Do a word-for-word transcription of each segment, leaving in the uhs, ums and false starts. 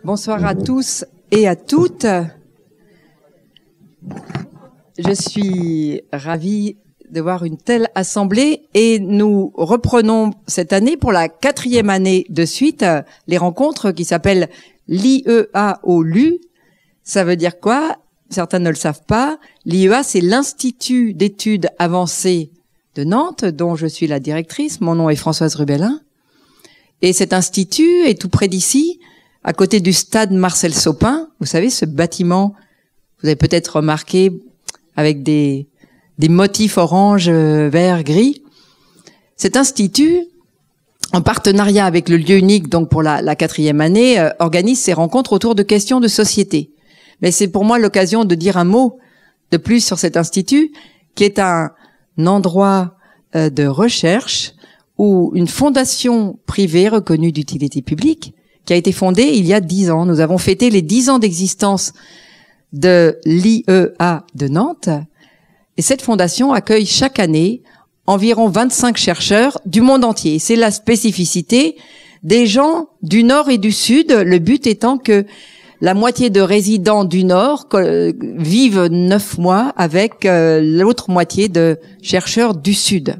Bonsoir à tous et à toutes. Je suis ravie de voir une telle assemblée et nous reprenons cette année pour la quatrième année de suite les rencontres qui s'appellent l'I E A au L U. Ça veut dire quoi? Certains ne le savent pas. L'I E A, c'est l'Institut d'études avancées de Nantes, dont je suis la directrice. Mon nom est Françoise Rubellin. Et cet institut est tout près d'ici, à côté du stade Marcel Sopin. Vous savez, ce bâtiment, vous avez peut-être remarqué, avec des, des motifs orange, vert, gris. Cet institut, en partenariat avec le lieu unique, donc pour la, la quatrième année, euh, organise ses rencontres autour de questions de société. Mais c'est pour moi l'occasion de dire un mot de plus sur cet institut, qui est un, un endroit euh, de recherche où une fondation privée reconnue d'utilité publique, qui a été fondée il y a dix ans. Nous avons fêté les dix ans d'existence de l'I E A de Nantes. Et cette fondation accueille chaque année environ vingt-cinq chercheurs du monde entier. C'est la spécificité des gens du Nord et du Sud, le but étant que la moitié de résidents du Nord euh, vivent neuf mois avec euh, l'autre moitié de chercheurs du Sud.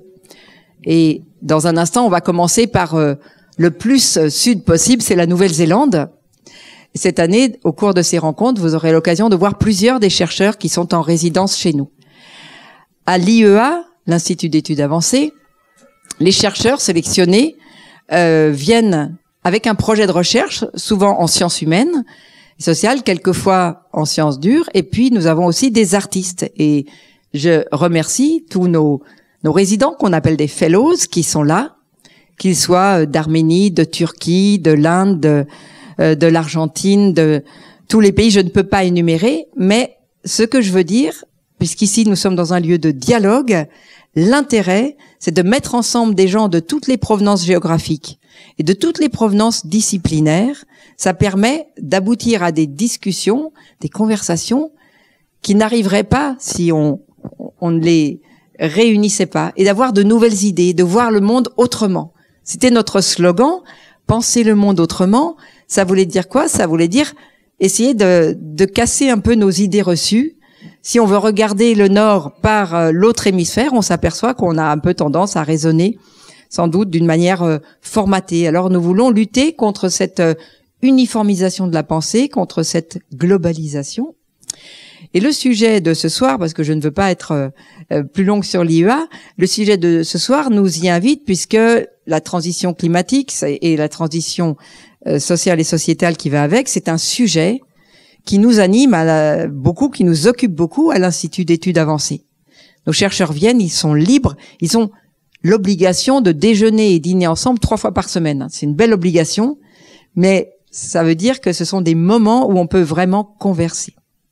Et dans un instant, on va commencer par euh, le plus sud possible, c'est la Nouvelle-Zélande. Cette année, au cours de ces rencontres, vous aurez l'occasion de voir plusieurs des chercheurs qui sont en résidence chez nous. À l'I E A, l'Institut d'études avancées, les chercheurs sélectionnés euh, viennent avec un projet de recherche, souvent en sciences humaines et sociales, quelquefois en sciences dures, et puis nous avons aussi des artistes. Et je remercie tous nos, nos résidents qu'on appelle des fellows qui sont là, qu'ils soient d'Arménie, de Turquie, de l'Inde, de, euh, de l'Argentine, de tous les pays, je ne peux pas énumérer, mais ce que je veux dire, puisqu'ici nous sommes dans un lieu de dialogue, l'intérêt, c'est de mettre ensemble des gens de toutes les provenances géographiques et de toutes les provenances disciplinaires. Ça permet d'aboutir à des discussions, des conversations qui n'arriveraient pas si on, on ne les réunissait pas, et d'avoir de nouvelles idées, de voir le monde autrement. C'était notre slogan, penser le monde autrement. Ça voulait dire quoi? Ça voulait dire essayer de, de casser un peu nos idées reçues. Si on veut regarder le Nord par l'autre hémisphère, on s'aperçoit qu'on a un peu tendance à raisonner, sans doute d'une manière euh, formatée. Alors nous voulons lutter contre cette euh, uniformisation de la pensée, contre cette globalisation. Et le sujet de ce soir, parce que je ne veux pas être euh, plus longue sur l'I E A, le sujet de ce soir nous y invite puisque la transition climatique et la transition euh, sociale et sociétale qui va avec, c'est un sujet qui nous anime à la, beaucoup, qui nous occupe beaucoup à l'Institut d'études avancées. Nos chercheurs viennent, ils sont libres, ils ont l'obligation de déjeuner et dîner ensemble trois fois par semaine. C'est une belle obligation, mais ça veut dire que ce sont des moments où on peut vraiment converser.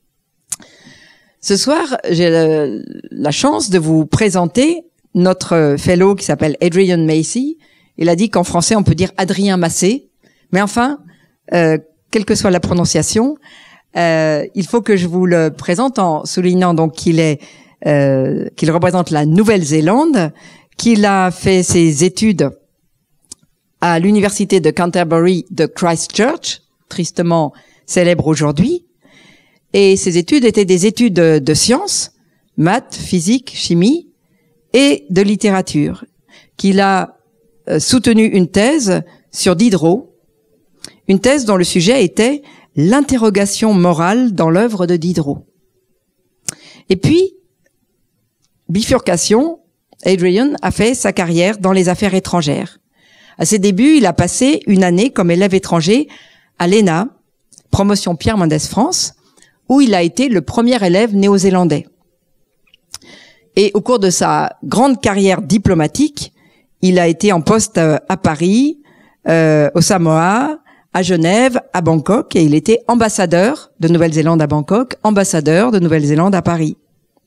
Ce soir, j'ai la, la chance de vous présenter notre fellow qui s'appelle Adrian Macy. Il a dit qu'en français, on peut dire Adrien Massé. Mais enfin, euh, quelle que soit la prononciation, euh, il faut que je vous le présente en soulignant donc qu'il est, euh, qu'il représente la Nouvelle-Zélande, qu'il a fait ses études à l'université de Canterbury de Christchurch, tristement célèbre aujourd'hui. Et ces études étaient des études de, de sciences, maths, physique, chimie et de littérature, qu'il a euh, soutenu une thèse sur Diderot, une thèse dont le sujet était l'interrogation morale dans l'œuvre de Diderot. Et puis, bifurcation, Adrian a fait sa carrière dans les affaires étrangères. À ses débuts, il a passé une année comme élève étranger à l'E N A, promotion Pierre Mendès France, où il a été le premier élève néo-zélandais. Et au cours de sa grande carrière diplomatique, il a été en poste à Paris, euh, au Samoa, à Genève, à Bangkok, et il était ambassadeur de Nouvelle-Zélande à Bangkok, ambassadeur de Nouvelle-Zélande à Paris.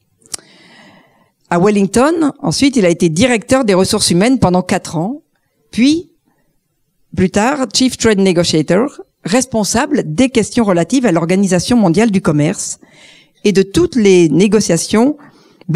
À Wellington, ensuite, il a été directeur des ressources humaines pendant quatre ans, puis, plus tard, Chief Trade Negotiator, responsable des questions relatives à l'Organisation mondiale du commerce et de toutes les négociations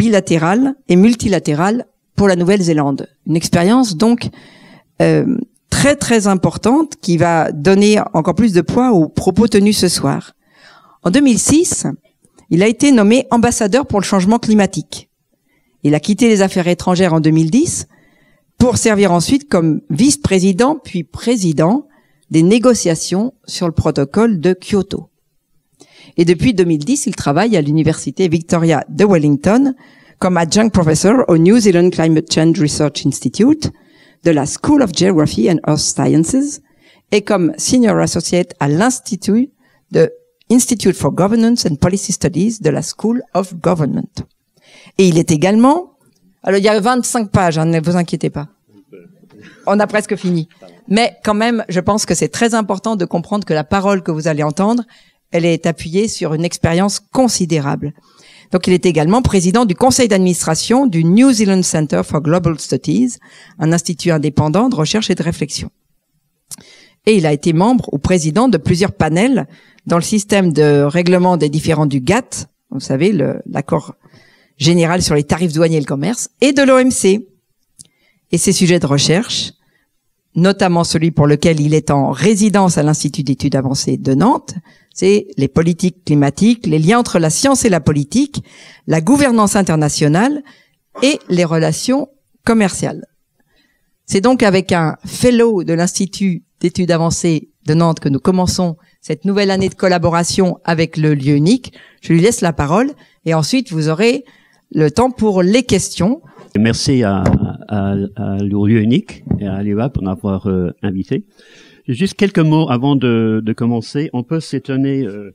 bilatérales et multilatérales pour la Nouvelle-Zélande. Une expérience donc euh, très très importante qui va donner encore plus de poids aux propos tenus ce soir. En deux mille six, il a été nommé ambassadeur pour le changement climatique. Il a quitté les affaires étrangères en deux mille dix pour servir ensuite comme vice-président puis président des négociations sur le protocole de Kyoto. Et depuis deux mille dix, il travaille à l'université Victoria de Wellington comme adjunct professor au New Zealand Climate Change Research Institute de la School of Geography and Earth Sciences et comme senior associate à l'Institut de Institute for Governance and Policy Studies de la School of Government. Et il est également, alors il y a vingt-cinq pages, hein, ne vous inquiétez pas. On a presque fini. Mais quand même, je pense que c'est très important de comprendre que la parole que vous allez entendre, elle est appuyée sur une expérience considérable. Donc il est également président du conseil d'administration du New Zealand Centre for Global Studies, un institut indépendant de recherche et de réflexion. Et il a été membre ou président de plusieurs panels dans le système de règlement des différends du G A T T, vous savez, l'accord général sur les tarifs douaniers et le commerce, et de l'O M C. Et ses sujets de recherche, notamment celui pour lequel il est en résidence à l'Institut d'études avancées de Nantes, c'est les politiques climatiques, les liens entre la science et la politique, la gouvernance internationale et les relations commerciales. C'est donc avec un fellow de l'Institut d'études avancées de Nantes que nous commençons cette nouvelle année de collaboration avec le lieu unique. Je lui laisse la parole et ensuite vous aurez le temps pour les questions. Merci à, à, à le lieu unique et à l'I V A pour m'avoir euh, invité. Juste quelques mots avant de, de commencer. On peut s'étonner euh,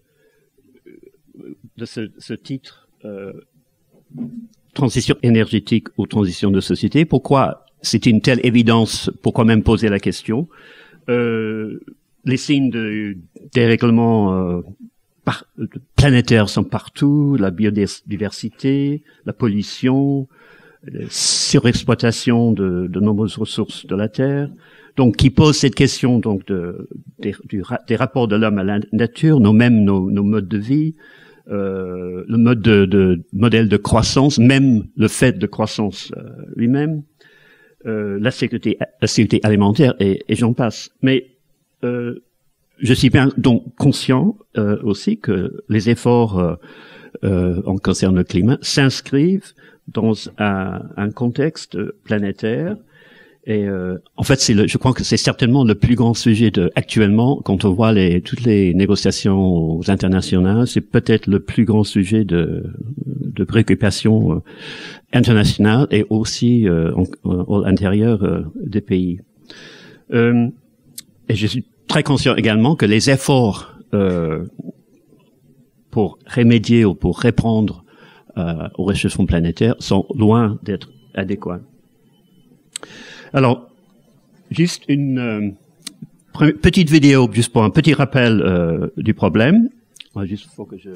de ce, ce titre euh, transition énergétique ou transition de société. Pourquoi c'est une telle évidence? Pourquoi même poser la question? euh, Les signes de dérèglement euh, par, planétaire sont partout, la biodiversité, la pollution, la surexploitation de, de nombreuses ressources de la Terre. Donc, qui pose cette question donc de, des, du, des rapports de l'homme à la nature, nos mêmes nos, nos modes de vie, euh, le mode de, de modèle de croissance, même le fait de croissance euh, lui-même, euh, la sécurité, la sécurité alimentaire et, et j'en passe. Mais euh, je suis bien donc conscient euh, aussi que les efforts euh, euh, en concernant le climat s'inscrivent dans un, un contexte planétaire. Et euh, en fait, c'est le, je crois que c'est certainement le plus grand sujet de actuellement quand on voit les toutes les négociations internationales. C'est peut-être le plus grand sujet de, de préoccupation euh, internationale et aussi euh, en, à l'intérieur euh, des pays. Euh, et je suis très conscient également que les efforts euh, pour remédier ou pour répondre euh, au réchauffement planétaire sont loin d'être adéquats. Alors, juste une euh, petite vidéo, juste pour un petit rappel euh, du problème. Juste faut que je...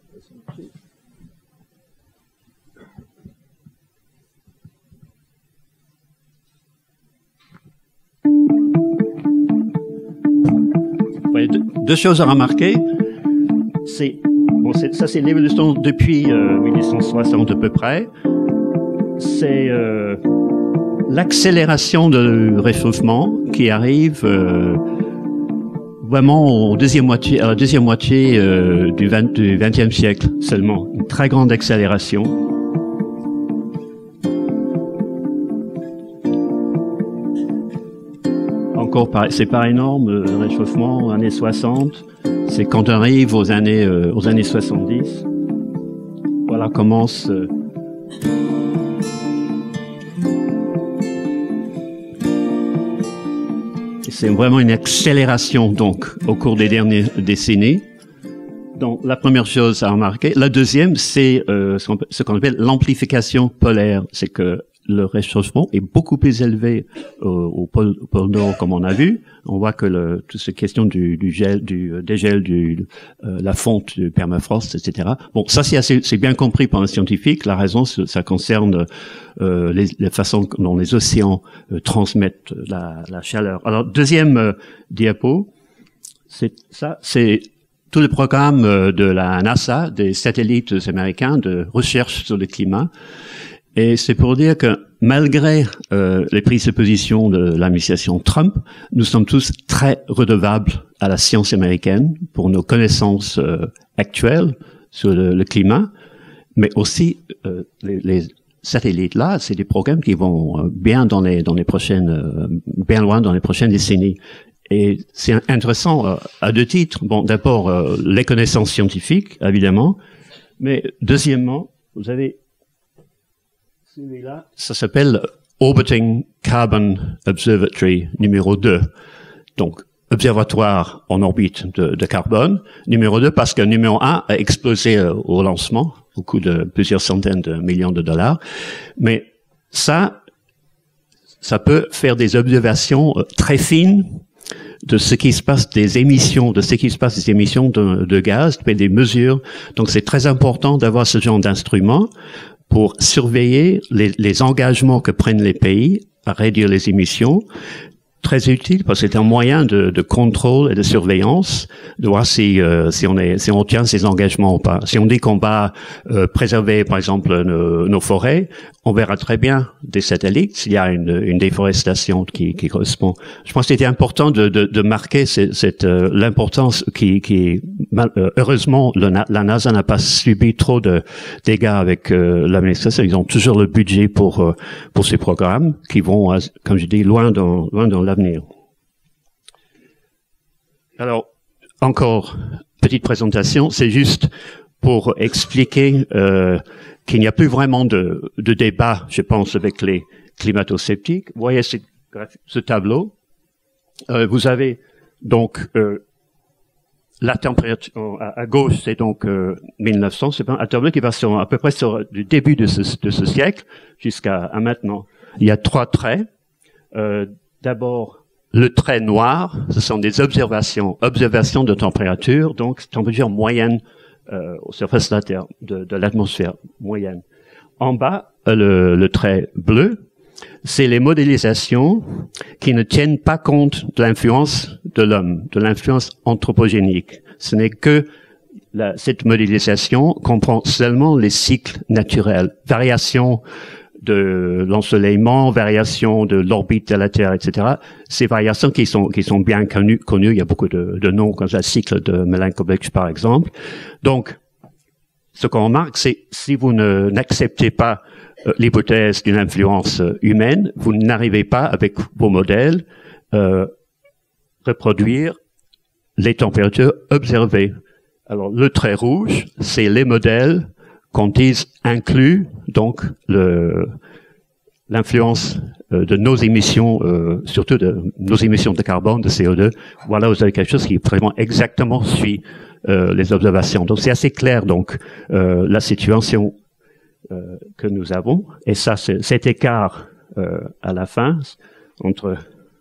Ouais, deux, deux choses à remarquer. C'est bon, ça c'est l'évolution depuis euh, mille huit cent soixante à peu près. C'est euh, l'accélération du réchauffement qui arrive euh, vraiment au deuxième moitié, à la deuxième moitié euh, du, vingt, du vingtième siècle seulement. Une très grande accélération. Encore, c'est pas énorme le réchauffement aux années soixante. C'est quand on arrive aux années euh, aux années soixante-dix. Voilà commence. Euh, C'est vraiment une accélération, donc, au cours des dernières décennies. Donc, la première chose à remarquer. La deuxième, c'est euh, ce qu'on appelle l'amplification polaire. C'est que le réchauffement est beaucoup plus élevé au, au, pôle, au pôle Nord, comme on a vu. On voit que le, toute cette question du, du gel, du dégel, du, euh, la fonte du permafrost, et cetera. Bon, ça c'est assez, c'est bien compris par un scientifique. La raison, ça concerne euh, les, les façons dont les océans euh, transmettent la, la chaleur. Alors, deuxième euh, diapo, c'est ça, c'est tout le programme euh, de la NASA, des satellites américains de recherche sur le climat. Et c'est pour dire que malgré euh, les prises de position de l'administration Trump, nous sommes tous très redevables à la science américaine pour nos connaissances euh, actuelles sur le, le climat, mais aussi euh, les, les satellites là, c'est des programmes qui vont euh, bien dans les dans les prochaines, euh, bien loin dans les prochaines décennies. Et c'est intéressant euh, à deux titres. Bon, d'abord euh, les connaissances scientifiques, évidemment, mais deuxièmement, vous avez celui-là, ça s'appelle Orbiting Carbon Observatory numéro deux. Donc, observatoire en orbite de, de carbone. Numéro deux, parce que numéro un a explosé euh, au lancement, au coût de plusieurs centaines de millions de dollars. Mais ça, ça peut faire des observations euh, très fines de ce qui se passe des émissions, de ce qui se passe des émissions de, de gaz, des mesures. Donc, c'est très important d'avoir ce genre d'instrument pour surveiller les, les engagements que prennent les pays à réduire les émissions. Très utile parce que c'est un moyen de, de contrôle et de surveillance, de voir si, euh, si on est, si on tient ses engagements ou pas. Si on dit qu'on va euh, préserver, par exemple, nos, nos forêts, on verra très bien des satellites s'il y a une, une déforestation qui, qui correspond. Je pense que c'était important de, de, de marquer cette, cette euh, l'importance qui, qui mal, euh, heureusement, le, la NASA n'a pas subi trop de dégâts avec euh, l'administration. Ils ont toujours le budget pour euh, pour ces programmes qui vont, euh, comme je dis, loin dans loin dans la Venir. Alors, encore, petite présentation, c'est juste pour expliquer euh, qu'il n'y a plus vraiment de, de débat, je pense, avec les climato-sceptiques. Vous voyez ce, ce tableau. Euh, vous avez donc euh, la température à, à gauche, c'est donc euh, mille neuf cents, c'est un tableau qui va sur, à peu près sur du début de ce, de ce siècle jusqu'à maintenant. Il y a trois traits. Euh, D'abord, le trait noir, ce sont des observations, observations de température, donc température moyenne euh, aux surfaces de la Terre, de, de l'atmosphère moyenne. En bas, le, le trait bleu, c'est les modélisations qui ne tiennent pas compte de l'influence de l'homme, de l'influence anthropogénique. Ce n'est que la, cette modélisation comprend seulement les cycles naturels, variations de l'ensoleillement, variations de l'orbite de la Terre, et cetera. Ces variations qui sont qui sont bien connues, connues. Il y a beaucoup de, de noms comme le cycle de Milankovitch, par exemple. Donc, ce qu'on remarque, c'est si vous ne n'acceptez pas euh, l'hypothèse d'une influence euh, humaine, vous n'arrivez pas avec vos modèles euh, reproduire les températures observées. Alors, le trait rouge, c'est les modèles qu'on dise inclut donc le l'influence euh, de nos émissions, euh, surtout de nos émissions de carbone, de C O deux. Voilà, vous avez quelque chose qui vraiment exactement suit euh, les observations. Donc c'est assez clair donc euh, la situation euh, que nous avons. Et ça, c'est cet écart euh, à la fin entre,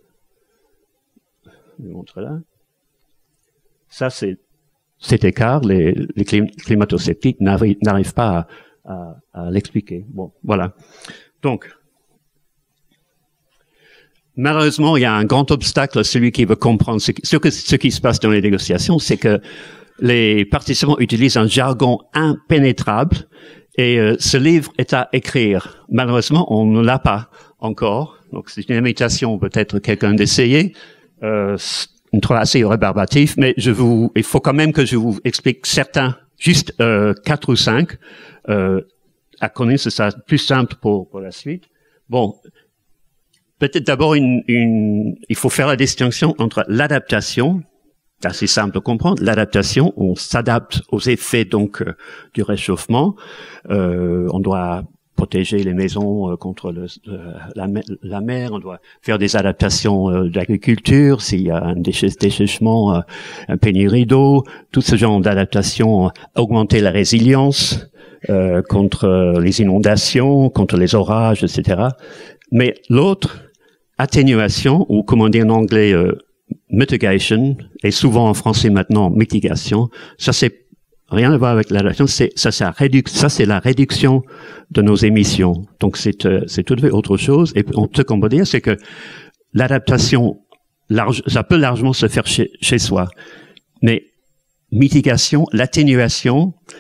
je montre là. Ça c'est cet écart, les, les climato-sceptiques n'arrivent, n'arrivent pas à, à, à l'expliquer. Bon, voilà. Donc, malheureusement, il y a un grand obstacle à celui qui veut comprendre ce qui, ce, que, ce qui se passe dans les négociations, c'est que les participants utilisent un jargon impénétrable et euh, ce livre est à écrire. Malheureusement, on ne l'a pas encore. Donc, c'est une invitation peut-être quelqu'un d'essayer. Euh, une trois assez rébarbatif, mais je vous, il faut quand même que je vous explique certains, juste euh, quatre ou cinq, euh, à connaître, c'est ça plus simple pour, pour la suite. Bon, peut-être d'abord une, une, il faut faire la distinction entre l'adaptation, assez simple à comprendre, l'adaptation, on s'adapte aux effets donc euh, du réchauffement, euh, on doit protéger les maisons euh, contre le, euh, la, la mer, on doit faire des adaptations euh, d'agriculture, s'il y a un déchèchement, euh, un pénurie d'eau, tout ce genre d'adaptation, euh, augmenter la résilience euh, contre les inondations, contre les orages, et cetera. Mais l'autre, atténuation, ou comment dire en anglais, euh, mitigation, et souvent en français maintenant, mitigation, ça c'est rien à voir avec l'adaptation, c'est ça, ça, réduc, ça c'est la réduction de nos émissions. Donc c'est euh, c'est tout à fait autre chose. Et on, ce qu'on peut dire, c'est que l'adaptation, large, ça peut largement se faire chez, chez soi, mais mitigation, l'atténuation,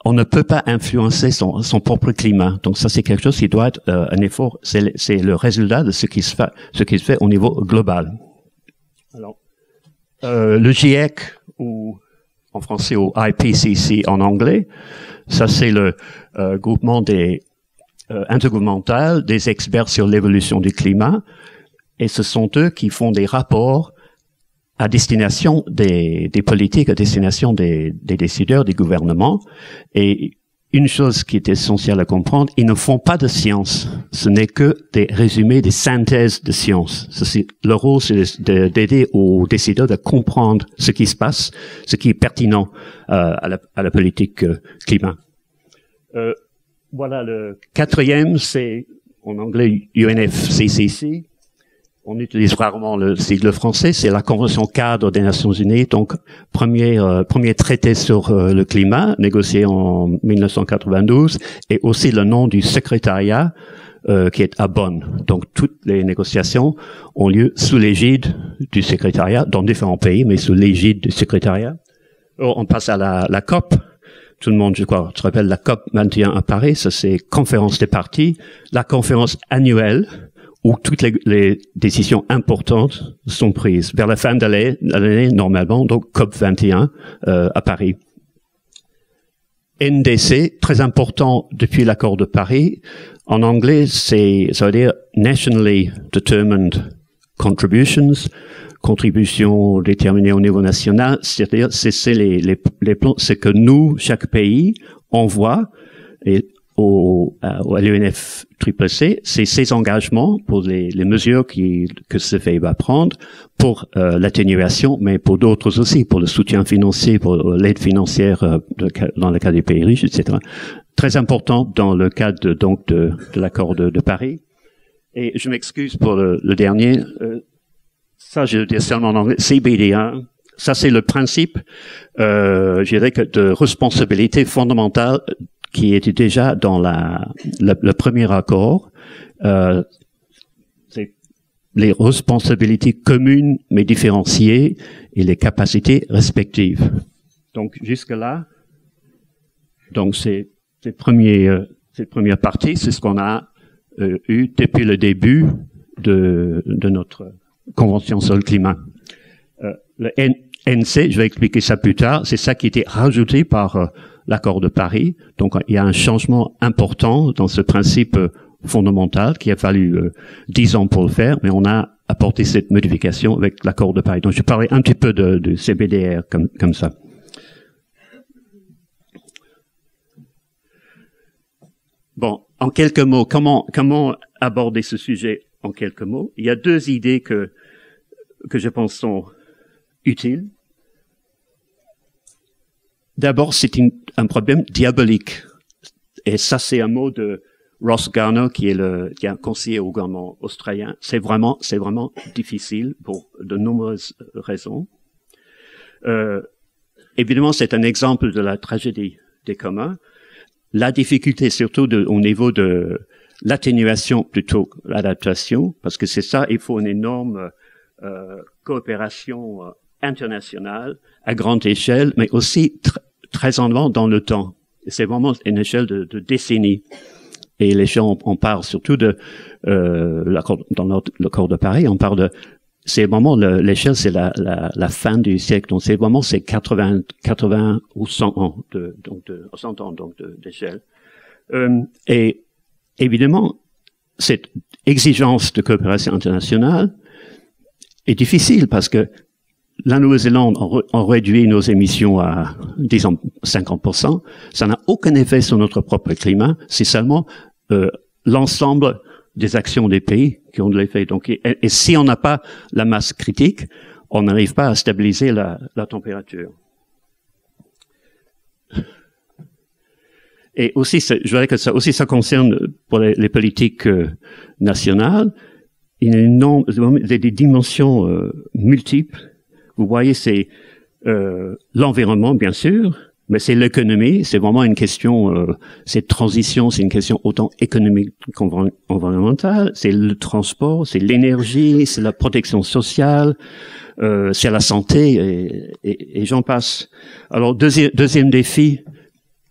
on ne peut pas influencer son, son propre climat. Donc ça, c'est quelque chose qui doit être euh, un effort. C'est, c'est le résultat de ce qui se fait, ce qui se fait au niveau global. Alors, euh, le GIEC, ou en français ou I P C C en anglais, ça c'est le euh, groupement des euh, intergouvernemental des experts sur l'évolution du climat, et ce sont eux qui font des rapports à destination des, des politiques, à destination des, des décideurs, des gouvernements. Et une chose qui est essentielle à comprendre, ils ne font pas de science. Ce n'est que des résumés, des synthèses de science. Ceci, le rôle, c'est de, d'aider aux décideurs de comprendre ce qui se passe, ce qui est pertinent euh, à, la, à la politique euh, climat. Euh, voilà, le quatrième, c'est en anglais U N F C C C. On utilise rarement le sigle français, c'est la Convention cadre des Nations Unies, donc premier euh, premier traité sur euh, le climat, négocié en mille neuf cent quatre-vingt-douze, et aussi le nom du secrétariat euh, qui est à Bonn. Donc toutes les négociations ont lieu sous l'égide du secrétariat, dans différents pays, mais sous l'égide du secrétariat. Alors, on passe à la, la COP. Tout le monde, je crois, se rappelle la COP vingt et un à Paris, ça c'est conférence des parties, la conférence annuelle, où toutes les, les décisions importantes sont prises vers la fin de l'année, l'année normalement, donc COP vingt et un euh, à Paris. N D C, très important depuis l'accord de Paris. En anglais, c'est, ça veut dire Nationally Determined Contributions, contributions déterminées au niveau national, c'est-à-dire c'est, c'est les, les, les plans, c'est que nous, chaque pays, envoie et au, à l'U N F C C C, c'est ses engagements pour les, les mesures qui, que ce pays va prendre pour euh, l'atténuation, mais pour d'autres aussi, pour le soutien financier, pour l'aide financière euh, de, dans le cas des pays riches, et cetera. Très important dans le cadre de, donc de, de l'accord de, de Paris. Et je m'excuse pour le, le dernier. Euh, ça, je le dis seulement en anglais. C B D un. Ça, c'est le principe, euh, je dirais que de responsabilité fondamentale qui était déjà dans la, le, le premier accord, euh, c'est les responsabilités communes mais différenciées et les capacités respectives. Donc jusque-là, donc c'est cette première euh, cette première partie, c'est ce qu'on a euh, eu depuis le début de de notre convention sur le climat. Euh, le N, N C, je vais expliquer ça plus tard, c'est ça qui a été rajouté par euh, l'accord de Paris. Donc, il y a un changement important dans ce principe euh, fondamental qui a fallu euh, dix ans pour le faire, mais on a apporté cette modification avec l'accord de Paris. Donc, je parlais un petit peu de, de C B D R comme, comme ça. Bon, en quelques mots, comment, comment aborder ce sujet en quelques mots? Il y a deux idées que, que je pense sont utiles. D'abord, c'est une, un problème diabolique. Et ça, c'est un mot de Ross Garner, qui est le, qui est un conseiller au gouvernement australien. C'est vraiment, c'est vraiment difficile pour de nombreuses raisons. Euh, évidemment, c'est un exemple de la tragédie des communs. La difficulté, surtout de, au niveau de l'atténuation plutôt que l'adaptation, parce que c'est ça, il faut une énorme euh, coopération euh, internationale à grande échelle, mais aussi tr- très en avant dans le temps. Et c'est vraiment une échelle de, de décennies. Et les gens, on, on parle surtout de euh, l'accord, dans l'accord de Paris, on parle de c'est vraiment le, l'échelle, c'est la, la, la fin du siècle. Donc c'est vraiment c'est quatre-vingts, quatre-vingts ou cent ans de donc de cent ans donc de, d'échelle. Euh, et évidemment, cette exigence de coopération internationale est difficile parce que la Nouvelle-Zélande, on, re, on réduit nos émissions à, disons, cinquante pour cent. Ça n'a aucun effet sur notre propre climat. C'est seulement euh, l'ensemble des actions des pays qui ont de l'effet. Donc, et, et si on n'a pas la masse critique, on n'arrive pas à stabiliser la, la température. Et aussi, je dirais que ça aussi ça concerne pour les, les politiques euh, nationales. Il y a une nombre, des dimensions euh, multiples. Vous voyez, c'est euh, l'environnement, bien sûr, mais c'est l'économie. C'est vraiment une question, euh, cette transition, c'est une question autant économique qu'environnementale. C'est le transport, c'est l'énergie, c'est la protection sociale, euh, c'est la santé, et, et, et j'en passe. Alors, deuxième, deuxième défi,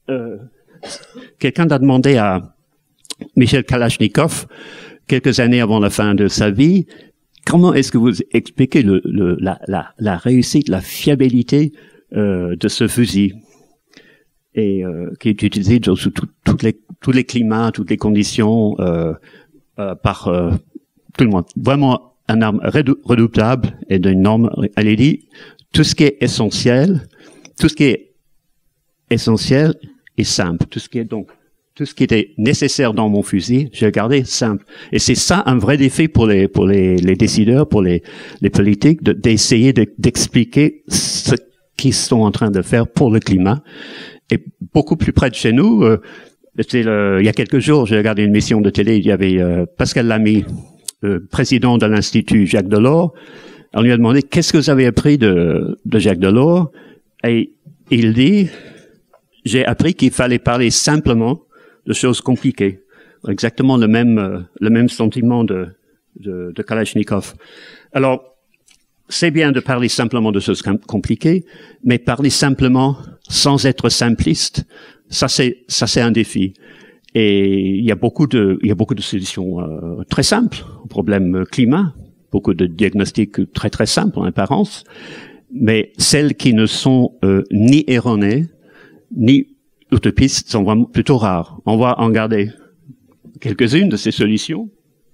euh, quelqu'un a demandé à Michel Kalachnikov, quelques années avant la fin de sa vie, comment est-ce que vous expliquez le, le, la, la, la réussite, la fiabilité euh, de ce fusil et euh, qui est utilisé sous tout, toutes les, tous les climats, toutes les conditions euh, euh, par euh, tout le monde. Vraiment une arme redoutable et d'une norme. Elle a dit tout ce qui est essentiel, tout ce qui est essentiel est simple. Tout ce qui est donc tout ce qui était nécessaire dans mon fusil, j'ai gardé simple. Et c'est ça un vrai défi pour les pour les, les décideurs, pour les les politiques, de, d'essayer de, d'expliquer ce qu'ils sont en train de faire pour le climat. Et beaucoup plus près de chez nous, euh, c'était le, il y a quelques jours, j'ai regardé une émission de télé, il y avait euh, Pascal Lamy, le président de l'Institut Jacques Delors. On lui a demandé qu'est-ce que vous avez appris de de Jacques Delors, et il dit j'ai appris qu'il fallait parler simplement de choses compliquées. Exactement le même euh, le même sentiment de, de de Kalachnikov. Alors, c'est bien de parler simplement de choses compliquées, mais parler simplement sans être simpliste, ça c'est ça c'est un défi. Et il y a beaucoup de il y a beaucoup de solutions euh, très simples au problème climat, beaucoup de diagnostics très très simples en apparence, mais celles qui ne sont euh, ni erronées ni utopistes sont vraiment plutôt rares. On va en garder quelques-unes de ces solutions.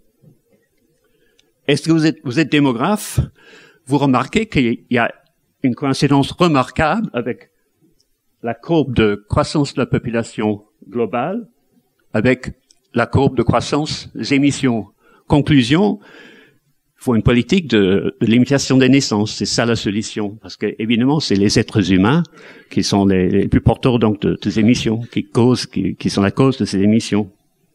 Est-ce que vous êtes, vous êtes démographe? Vous remarquez qu'il y a une coïncidence remarquable avec la courbe de croissance de la population globale, avec la courbe de croissance des émissions. Conclusion, il faut une politique de, de limitation des naissances. C'est ça la solution. Parce que, évidemment, c'est les êtres humains qui sont les, les plus porteurs donc de, de ces émissions, qui causent, qui, qui sont la cause de ces émissions.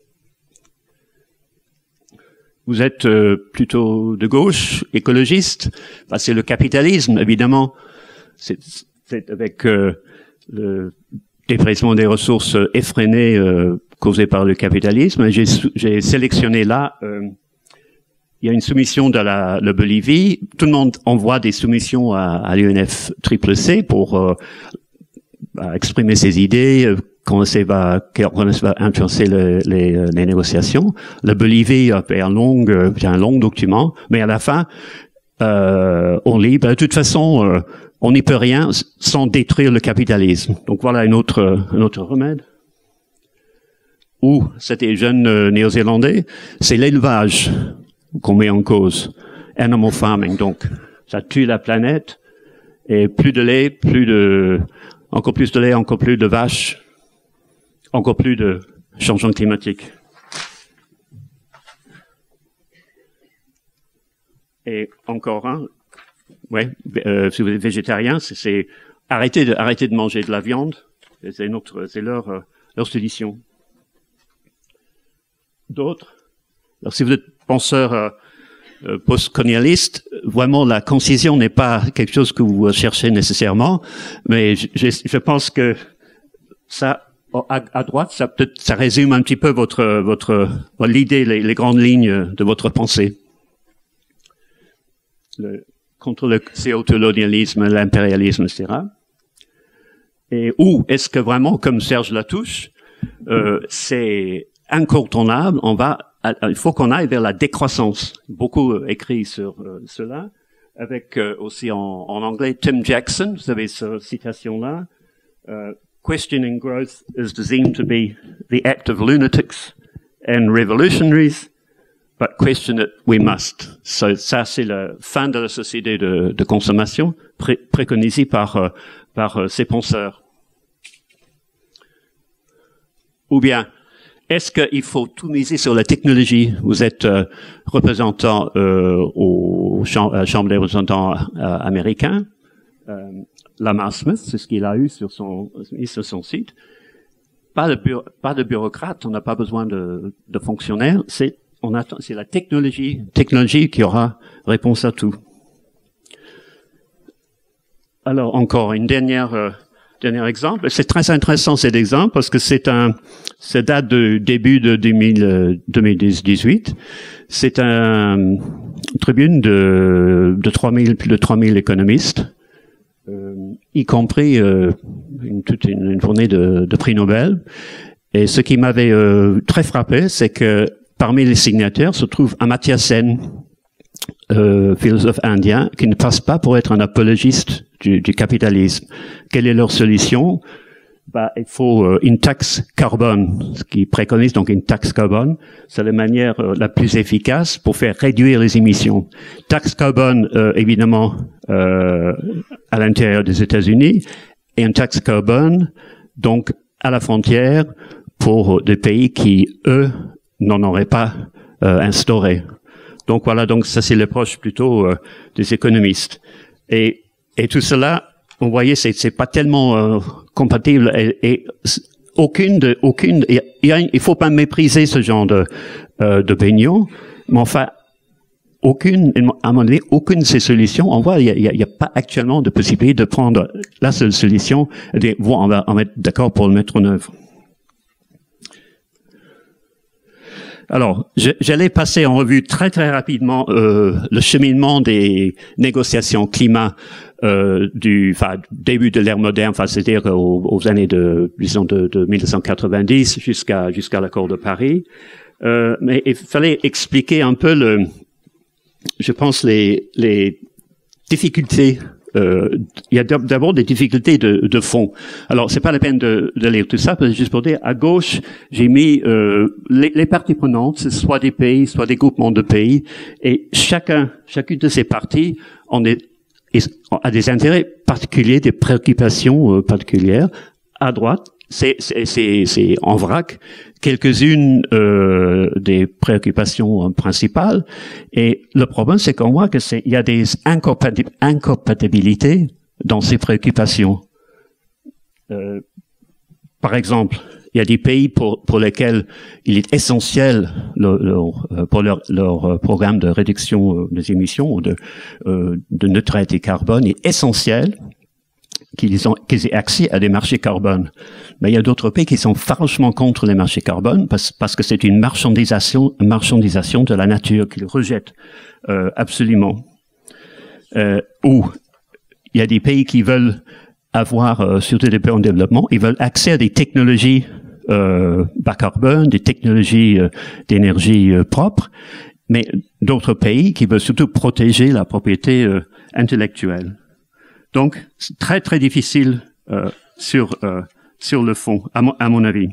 Vous êtes euh, plutôt de gauche, écologiste. Bah, c'est le capitalisme, évidemment. C'est, c'est avec euh, le dépréciation des ressources effrénées euh, causées par le capitalisme. J'ai, j'ai sélectionné là... Euh, il y a une soumission de la, la Bolivie. Tout le monde envoie des soumissions à, à l'U N F C C C pour euh, bah, exprimer ses idées, euh, quand ça va, quand ça va influencer le, les, les négociations. La Bolivie a fait un long, euh, un long document, mais à la fin, euh, on lit, bah, de toute façon, euh, on n'y peut rien sans détruire le capitalisme. Donc voilà une autre, un autre remède. Ou, c'était jeune euh, néo-zélandais, c'est l'élevage qu'on met en cause. Animal farming, donc ça tue la planète, et plus de lait, plus de, encore plus de lait, encore plus de vaches, encore plus de changement climatique. Et encore un, ouais, euh, si vous êtes végétarien, c'est, c'est arrêter de arrêter de manger de la viande, c'est notre, c'est leur euh, leur solution. D'autres, alors si vous êtes penseur euh, euh, post-colonialiste, vraiment la concision n'est pas quelque chose que vous cherchez nécessairement, mais je, je, je pense que ça, à, à droite, ça peut-être, ça résume un petit peu votre votre l'idée, les, les grandes lignes de votre pensée. Le, contre le néocolonialisme, l'impérialisme, et cetera. Et où est-ce que vraiment, comme Serge Latouche, euh, c'est incontournable, on va il faut qu'on aille vers la décroissance. Beaucoup euh, écrit sur euh, cela, avec euh, aussi en, en anglais Tim Jackson, vous avez cette citation-là. Uh, Questioning growth is deemed to be the act of lunatics and revolutionaries, but question it we must. So, ça, c'est la fin de la société de, de consommation, pré préconisée par, euh, par euh, ces penseurs. Ou bien, est-ce qu'il faut tout miser sur la technologie? Vous êtes euh, représentant euh, au cham euh, Chambre des représentants euh, américain. Euh, Lamar Smith, c'est ce qu'il a eu sur son, sur son site. Pas de, pas de bureaucrate, on n'a pas besoin de, de fonctionnaires. C'est, on attend, c'est la technologie, technologie qui aura réponse à tout. Alors encore une dernière. Euh, Dernier exemple, c'est très intéressant cet exemple parce que c'est un, ça date du début de deux mille dix-huit. C'est un une tribune de de trois mille plus de trois mille économistes, euh, y compris euh, une, toute une, une journée de, de prix Nobel. Et ce qui m'avait euh, très frappé, c'est que parmi les signataires se trouve Amartya Sen, euh, philosophe indien, qui ne passe pas pour être un apologiste du, du capitalisme. Quelle est leur solution? Bah, il faut euh, une taxe carbone, ce qui préconise donc une taxe carbone. C'est la manière euh, la plus efficace pour faire réduire les émissions. Taxe carbone, euh, évidemment, euh, à l'intérieur des États-Unis, et une taxe carbone, donc, à la frontière pour des pays qui, eux, n'en auraient pas euh, instauré. Donc voilà, donc ça c'est l'approche plutôt euh, des économistes. Et, et tout cela, vous voyez, c'est, c'est pas tellement euh, compatible. Et, et aucune de, aucune, il, y a, il faut pas mépriser ce genre de euh, d'opinion, mais enfin, aucune, à mon avis, aucune de ces solutions. On voit, il y a, il y a pas actuellement de possibilité de prendre la seule solution et de voir, on va en mettre d'accord pour le mettre en œuvre. Alors, j'allais passer en revue très très rapidement euh, le cheminement des négociations climat euh, du enfin, début de l'ère moderne, enfin, c'est-à-dire aux, aux années de, disons, de, de mille neuf cent quatre-vingt-dix jusqu'à jusqu'à l'accord de Paris. Euh, mais il fallait expliquer un peu le, je pense, les, les difficultés. Euh, il y a d'abord des difficultés de, de fond. Alors, c'est pas la peine de, de lire tout ça, parce que juste pour dire, à gauche, j'ai mis euh, les, les parties prenantes, c'est soit des pays, soit des groupements de pays, et chacun, chacune de ces parties en est, a des intérêts particuliers, des préoccupations euh, particulières. À droite, c'est, c'est, c'est, c'est en vrac quelques-unes euh, des préoccupations principales. Et le problème, c'est qu'on voit que c'est, il y a des incompatib- incompatibilités dans ces préoccupations. Euh, par exemple, il y a des pays pour, pour lesquels il est essentiel le, leur, pour leur, leur programme de réduction des émissions ou de, euh, de neutralité carbone est essentiel qu'ils ont, qu'ils aient accès à des marchés carbone. Mais il y a d'autres pays qui sont farouchement contre les marchés carbone parce, parce que c'est une marchandisation, marchandisation de la nature qu'ils rejettent euh, absolument. Euh, ou il y a des pays qui veulent avoir, euh, surtout des pays en développement, ils veulent accès à des technologies euh, bas carbone, des technologies euh, d'énergie euh, propre, mais d'autres pays qui veulent surtout protéger la propriété euh, intellectuelle. Donc, c'est très très difficile euh, sur euh, sur le fond, à mon, à mon avis.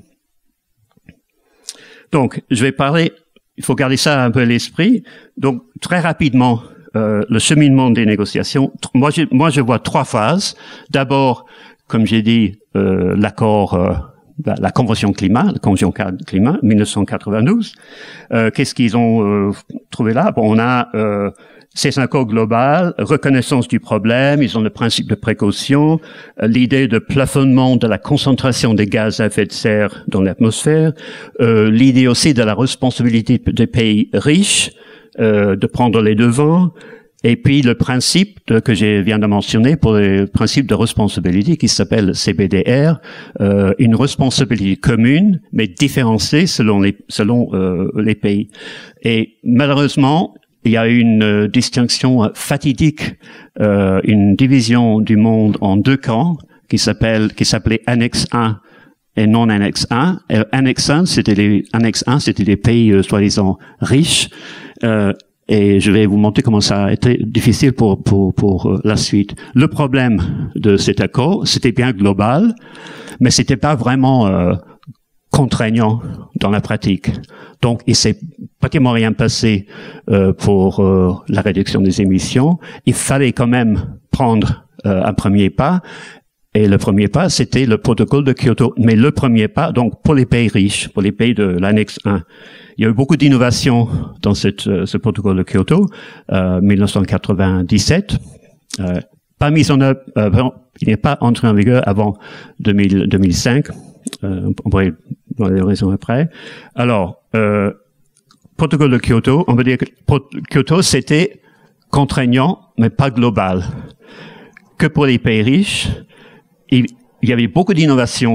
Donc, je vais parler. Il faut garder ça un peu à l'esprit. Donc, très rapidement, euh, le cheminement des négociations. Moi, je, moi, je vois trois phases. D'abord, comme j'ai dit, euh, l'accord, euh, la, la convention climat, la convention climat, mille neuf cent quatre-vingt-douze. Euh, qu'est-ce qu'ils ont euh, trouvé là? Bon, on a euh, c'est un accord global, reconnaissance du problème, ils ont le principe de précaution, euh, l'idée de plafonnement de la concentration des gaz à effet de serre dans l'atmosphère, euh, l'idée aussi de la responsabilité des pays riches, euh, de prendre les devants, et puis le principe de, que je viens de mentionner pour le principe de responsabilité qui s'appelle C B D R, euh, une responsabilité commune, mais différenciée selon les, selon euh, les pays. Et malheureusement, il y a une euh, distinction fatidique, euh, une division du monde en deux camps qui s'appelle, qui s'appelait Annexe un et non Annexe un. Et Annexe un, c'était les, Annexe un, c'était des pays euh, soi-disant riches. Euh, et je vais vous montrer comment ça a été difficile pour pour pour euh, la suite. Le problème de cet accord, c'était bien global, mais c'était pas vraiment euh, contraignant dans la pratique. Donc, il s'est pratiquement rien passé euh, pour euh, la réduction des émissions. Il fallait quand même prendre euh, un premier pas. Et le premier pas, c'était le protocole de Kyoto. Mais le premier pas, donc pour les pays riches, pour les pays de l'annexe un, il y a eu beaucoup d'innovations dans cette, euh, ce protocole de Kyoto, euh, mille neuf cent quatre-vingt-dix-sept. Euh, pas mis en œuvre, euh, il n'est pas entré en vigueur avant deux mille, deux mille cinq. Euh, on pourrait dans les raisons après. Alors, euh, protocole de Kyoto, on veut dire que Kyoto, c'était contraignant, mais pas global. Que pour les pays riches, il, il y avait beaucoup d'innovations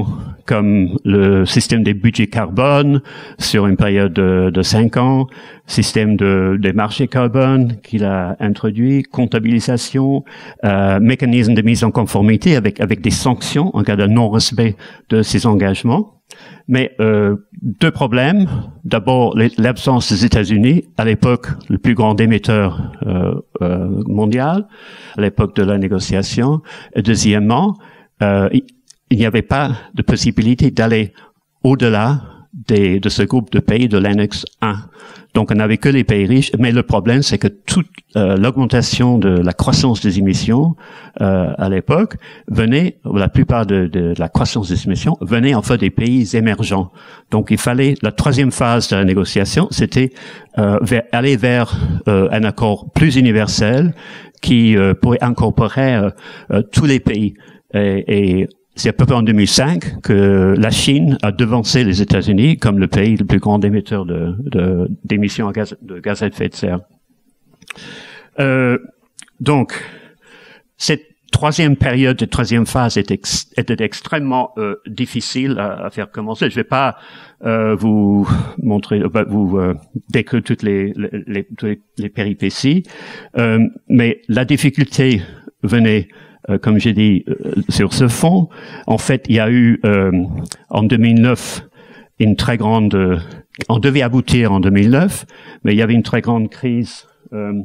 comme le système des budgets carbone sur une période de, de cinq ans, système de, des marchés carbone qu'il a introduit, comptabilisation, euh, mécanisme de mise en conformité avec, avec des sanctions en cas de non-respect de ces engagements. Mais euh, deux problèmes. D'abord, l'absence des États-Unis, à l'époque le plus grand émetteur euh, euh, mondial, à l'époque de la négociation. Et deuxièmement, euh, il n'y avait pas de possibilité d'aller au-delà des, de ce groupe de pays de l'annexe un. Donc, on n'avait que les pays riches. Mais le problème, c'est que toute euh, l'augmentation de la croissance des émissions euh, à l'époque venait, la plupart de, de, de la croissance des émissions venait en fait des pays émergents. Donc, il fallait, la troisième phase de la négociation, c'était euh, vers, aller vers euh, un accord plus universel qui euh, pourrait incorporer euh, euh, tous les pays. Et, et c'est à peu près en deux mille cinq que la Chine a devancé les États-Unis comme le pays le plus grand émetteur de, de, d'émissions gaz, de gaz à effet de serre. Euh, donc, cette troisième période, cette troisième phase était, ex, était extrêmement euh, difficile à, à faire commencer. Je vais pas euh, vous montrer, euh, vous euh, décrire toutes les, les, les, les, les péripéties, euh, mais la difficulté venait Euh, comme j'ai dit, euh, sur ce fond. En fait, il y a eu euh, en deux mille neuf une très grande... Euh, on devait aboutir en deux mille neuf, mais il y avait une très grande crise... Euh,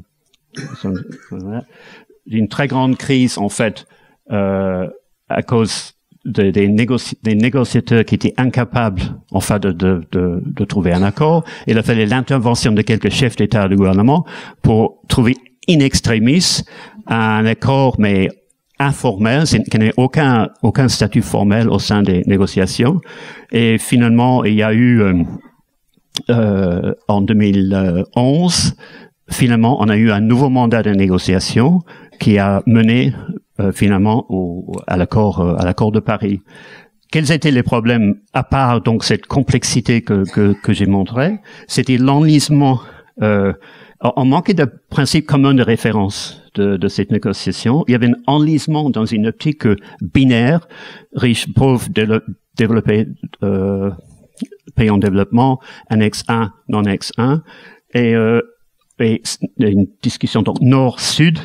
une très grande crise, en fait, euh, à cause de, des, négoci des négociateurs qui étaient incapables, enfin, de, de, de, de trouver un accord. Il a fallu l'intervention de quelques chefs d'État et de gouvernement pour trouver in extremis un accord, mais informel, qui n'avait aucun aucun statut formel au sein des négociations. Et finalement, il y a eu euh, euh, en deux mille onze, finalement, on a eu un nouveau mandat de négociation qui a mené euh, finalement au, à l'accord euh, à l'accord de Paris. Quels étaient les problèmes à part donc cette complexité que que, que j'ai montré? C'était l'enlisement. Euh, on manquait de principes communs de référence de, de cette négociation. Il y avait un enlisement dans une optique binaire, riche, pauvre, développé, euh, pays en développement, annexe un, non-annexe un, et, euh, et une discussion donc nord-sud,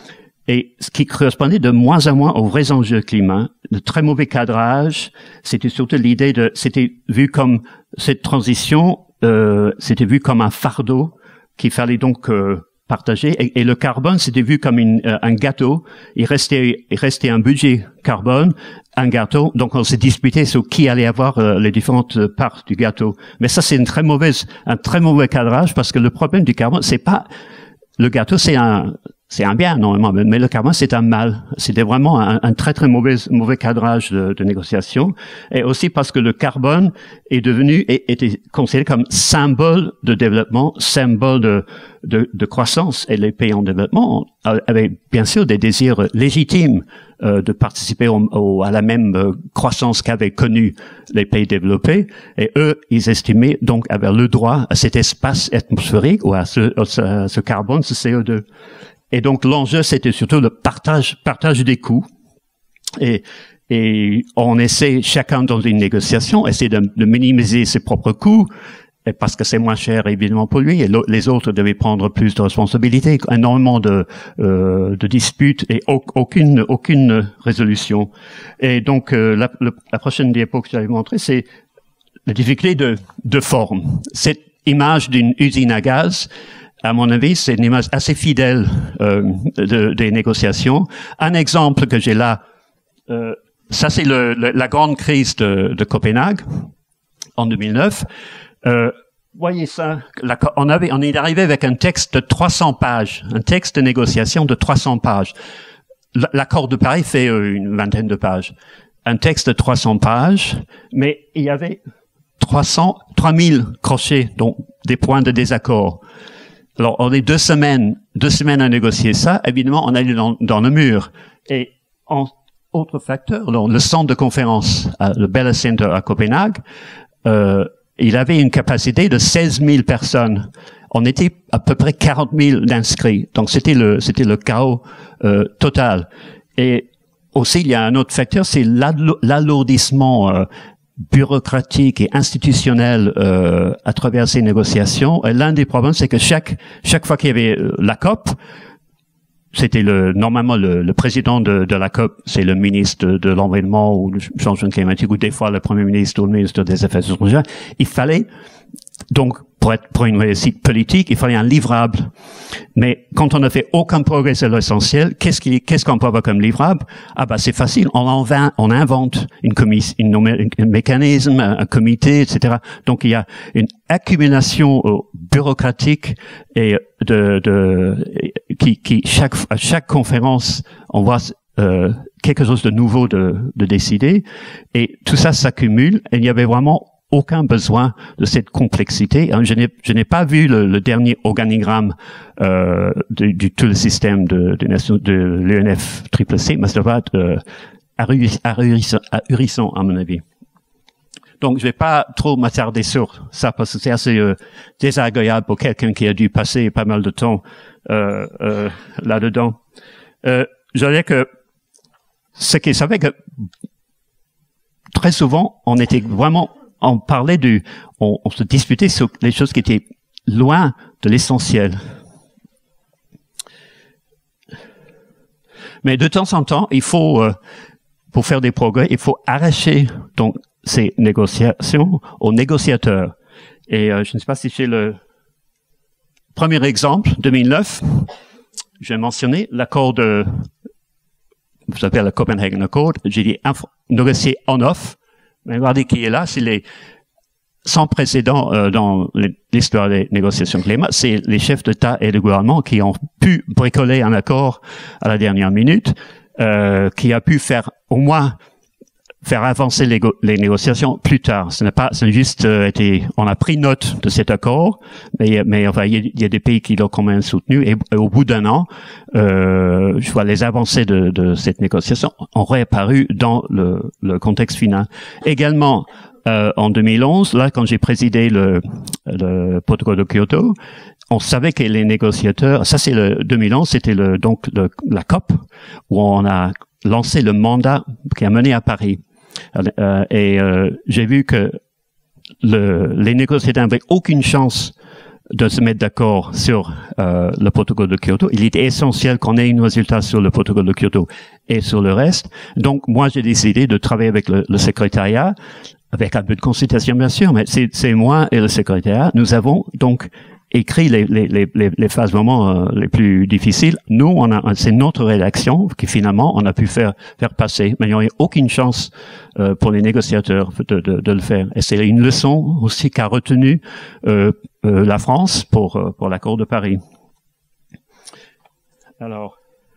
et ce qui correspondait de moins en moins aux vrais enjeux climat, de très mauvais cadrage. C'était surtout l'idée de, c'était vu comme cette transition, euh, c'était vu comme un fardeau qu'il fallait donc euh, partager. Et, et le carbone, c'était vu comme une, euh, un gâteau. Il restait, il restait un budget carbone, un gâteau. Donc on s'est disputé sur qui allait avoir euh, les différentes parts du gâteau. Mais ça, c'est une très mauvaise, un très mauvais cadrage, parce que le problème du carbone, c'est pas le gâteau, c'est un c'est un bien normalement, mais le carbone c'est un mal. C'était vraiment un, un très très mauvais mauvais cadrage de, de négociation, et aussi parce que le carbone est devenu et était considéré comme symbole de développement, symbole de de, de croissance, et les pays en développement avaient bien sûr des désirs légitimes euh, de participer au, au, à la même euh, croissance qu'avaient connu les pays développés, et eux ils estimaient donc avoir le droit à cet espace atmosphérique ou à ce, à ce carbone, ce C O deux. Et donc l'enjeu, c'était surtout le partage, partage des coûts. Et, et on essaie, chacun dans une négociation, essaie de, de minimiser ses propres coûts, et parce que c'est moins cher évidemment pour lui, et les autres devaient prendre plus de responsabilités. Énormément de, euh, de disputes et au, aucune, aucune résolution. Et donc euh, la, la, la prochaine diapo que j'allais montrer, c'est la difficulté de, de forme. Cette image d'une usine à gaz, à mon avis, c'est une image assez fidèle euh, de, des négociations. Un exemple que j'ai là, euh, ça c'est le, le, la grande crise de, de Copenhague en deux mille neuf. Euh, voyez ça, la, on avait, on est arrivé avec un texte de trois cents pages, un texte de négociation de trois cents pages. L'accord de Paris fait euh, une vingtaine de pages. Un texte de trois cents pages, mais il y avait trois cents, trois mille crochets, donc des points de désaccord. Alors, on est deux semaines, deux semaines à négocier ça. Évidemment, on est dans, dans le mur. Et en autre facteur, alors, le centre de conférence, le Bella Center à Copenhague, euh, il avait une capacité de seize mille personnes. On était à peu près quarante mille d'inscrits. Donc, c'était le, c'était le chaos euh, total. Et aussi, il y a un autre facteur, c'est l'alourdissement euh, bureaucratique et institutionnel euh, à travers ces négociations. Et l'un des problèmes, c'est que chaque chaque fois qu'il y avait la COP, c'était le normalement le, le président de, de la COP, c'est le ministre de, de l'environnement ou du changement climatique, ou des fois le premier ministre ou le ministre des Affaires étrangères. Il fallait donc, pour être pour une réussite politique, il fallait un livrable. Mais quand on n'a fait aucun progrès sur l'essentiel, qu'est-ce qui, qu'est-ce qu'on peut avoir comme livrable? Ah bah c'est facile, on invente, on invente une commission, une, un mécanisme, un, un comité, et cetera. Donc il y a une accumulation euh, bureaucratique et de, de qui, qui chaque à chaque conférence, on voit euh, quelque chose de nouveau de, de décider, et tout ça s'accumule. Et il y avait vraiment aucun besoin de cette complexité. Je n'ai, je n'ai pas vu le, le dernier organigramme euh, du, du tout le système de, de, de l'E N F C C C, mais ça va être euh, ahurissant à mon avis. Donc, je vais pas trop m'attarder sur ça parce que c'est assez euh, désagréable pour quelqu'un qui a dû passer pas mal de temps euh, euh, là-dedans. Euh, je dirais que ce qui savait que très souvent, on était vraiment on parlait du, on, on se disputait sur les choses qui étaient loin de l'essentiel. Mais de temps en temps, il faut, euh, pour faire des progrès, il faut arracher donc ces négociations aux négociateurs. Et euh, je ne sais pas si c'est le premier exemple, deux mille neuf. J'ai mentionné l'accord de, vous savez, le Copenhagen Accord. J'ai dit négocier en off. Mais regardez qui est là, c'est les sans précédent euh, dans l'histoire des négociations climat, c'est les chefs d'État et de gouvernement qui ont pu bricoler un accord à la dernière minute, euh, qui a pu faire au moins faire avancer les, les négociations plus tard. Ce n'est pas, c'est juste euh, été, on a pris note de cet accord, mais mais enfin il y a, y a des pays qui l'ont quand même soutenu, et, et au bout d'un an, euh, je vois les avancées de, de cette négociation ont réapparu dans le, le contexte final. Également euh, en deux mille onze, là quand j'ai présidé le, le protocole de Kyoto, on savait que les négociateurs, ça c'est le deux mille onze, c'était le donc le, la COP où on a lancé le mandat qui a mené à Paris. Euh, et euh, j'ai vu que le, les négociateurs n'avaient aucune chance de se mettre d'accord sur euh, le protocole de Kyoto. Il était essentiel qu'on ait un résultat sur le protocole de Kyoto et sur le reste. Donc moi j'ai décidé de travailler avec le, le secrétariat, avec un peu de consultation bien sûr, mais c'est, c'est moi et le secrétariat. Nous avons donc écrit les, les, les, les phases vraiment euh, les plus difficiles. Nous, on a, c'est notre rédaction qui finalement on a pu faire faire passer, mais il n'y aurait aucune chance euh, pour les négociateurs de, de, de le faire. Et c'est une leçon aussi qu'a retenu euh, euh, la France pour euh, pour l'accord de Paris. Alors,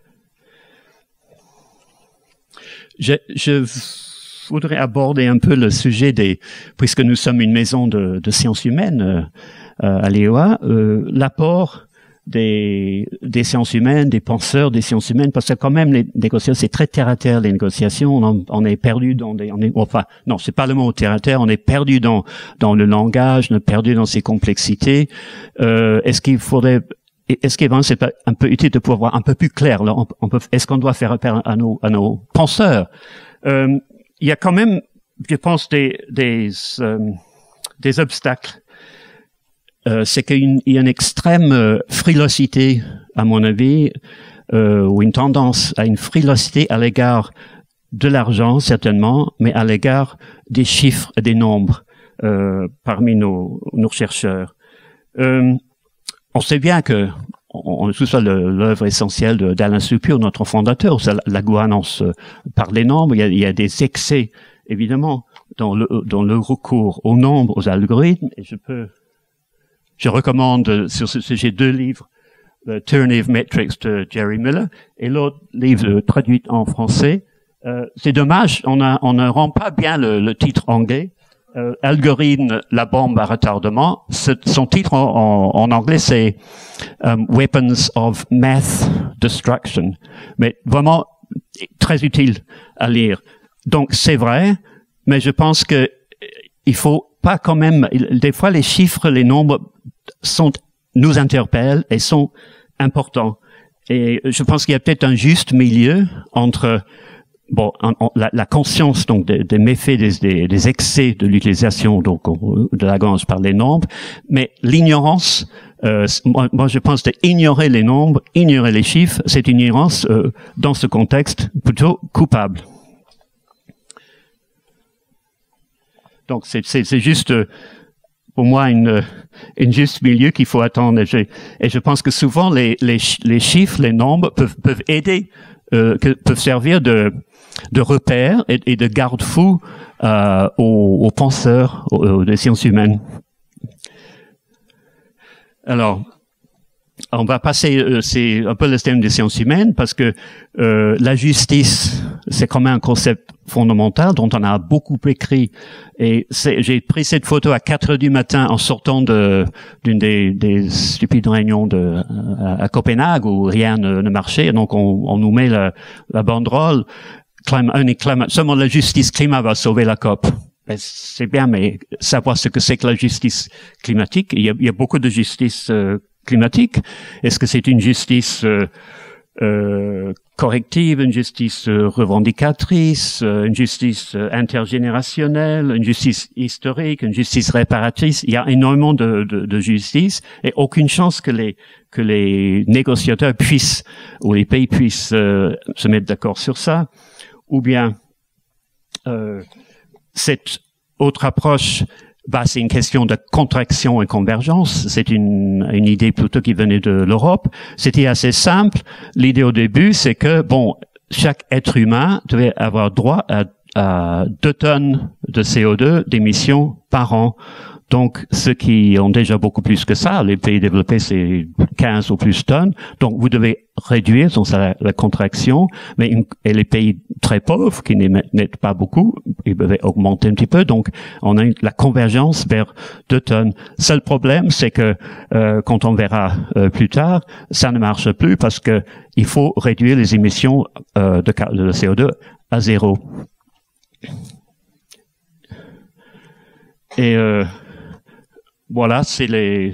je, je voudrais aborder un peu le sujet des, puisque nous sommes une maison de, de sciences humaines. Euh, à l'E O A, euh, l'apport des, des sciences humaines, des penseurs des sciences humaines, parce que quand même les négociations, c'est très terre à terre les négociations, on, on est perdu dans des, on est, enfin, non, c'est pas le mot terre à terre, on est perdu dans dans le langage, on est perdu dans ses complexités. Euh, est-ce qu'il faudrait, est-ce qu'il c'est pas un peu utile de pouvoir voir un peu plus clair, là, on, on peut, est-ce qu'on doit faire appel à nos à nos penseurs? Euh, il y a quand même, je pense, des des euh, des obstacles. Euh, c'est qu'il y a une extrême euh, frilosité, à mon avis, euh, ou une tendance à une frilosité à l'égard de l'argent, certainement, mais à l'égard des chiffres et des nombres euh, parmi nos, nos chercheurs. Euh, on sait bien que on, on, tout ça l'œuvre essentielle d'Alain Suppiur, notre fondateur, c'est la, la gouvernance par les nombres. Il y a, il y a des excès, évidemment, dans le, dans le recours aux nombres, aux algorithmes, et je peux... Je recommande sur ce sujet deux livres, The Tyranny of Metrics de Jerry Miller et l'autre livre traduit en français. Euh, c'est dommage, on, a, on ne rend pas bien le, le titre anglais. Euh, Algorithme, la bombe à retardement. Ce, son titre en, en, en anglais c'est um, Weapons of Math Destruction. Mais vraiment très utile à lire. Donc c'est vrai, mais je pense que il faut pas quand même, des fois les chiffres, les nombres sont, nous interpellent et sont importants. Et je pense qu'il y a peut-être un juste milieu entre bon, on, on, la, la conscience donc des, des méfaits, des, des, des excès de l'utilisation donc de Lagrange par les nombres, mais l'ignorance, euh, moi, moi je pense d'ignorer les nombres, ignorer les chiffres, c'est une ignorance euh, dans ce contexte plutôt coupable. Donc c'est c'est juste euh, pour moi une une juste milieu qu'il faut attendre. Et je, et je pense que souvent les les les chiffres, les nombres peuvent peuvent aider, euh, que, peuvent servir de de repères et, et de garde-fous euh, aux, aux penseurs aux, aux des sciences humaines. Alors, on va passer, euh, c'est un peu le thème des sciences humaines, parce que euh, la justice, c'est quand même un concept fondamental dont on a beaucoup écrit. Et j'ai pris cette photo à quatre heures du matin en sortant de d'une des, des stupides réunions de à, à Copenhague où rien ne, ne marchait. Donc on, on nous met la, la banderole. Climate, only climate, seulement la justice climat va sauver la COP. C'est bien, mais savoir ce que c'est que la justice climatique, il y a, il y a beaucoup de justice euh, climatique. Est-ce que c'est une justice euh, euh, corrective, une justice euh, revendicatrice, euh, une justice euh, intergénérationnelle, une justice historique, une justice réparatrice? Il y a énormément de, de, de justice et aucune chance que les que les négociateurs puissent ou les pays puissent euh, se mettre d'accord sur ça. Ou bien euh, cette autre approche, bah, c'est une question de contraction et convergence. C'est une, une idée plutôt qui venait de l'Europe. C'était assez simple. L'idée au début, c'est que bon, chaque être humain devait avoir droit à, à deux tonnes de C O deux d'émissions par an. Donc, ceux qui ont déjà beaucoup plus que ça, les pays développés, c'est quinze ou plus tonnes. Donc, vous devez réduire donc, la, la contraction. Mais une, et les pays très pauvres, qui n'émettent pas beaucoup, ils devaient augmenter un petit peu. Donc, on a une, la convergence vers deux tonnes. Seul problème, c'est que euh, quand on verra euh, plus tard, ça ne marche plus parce que il faut réduire les émissions euh, de, de C O deux à zéro. Et euh, voilà, c'est les.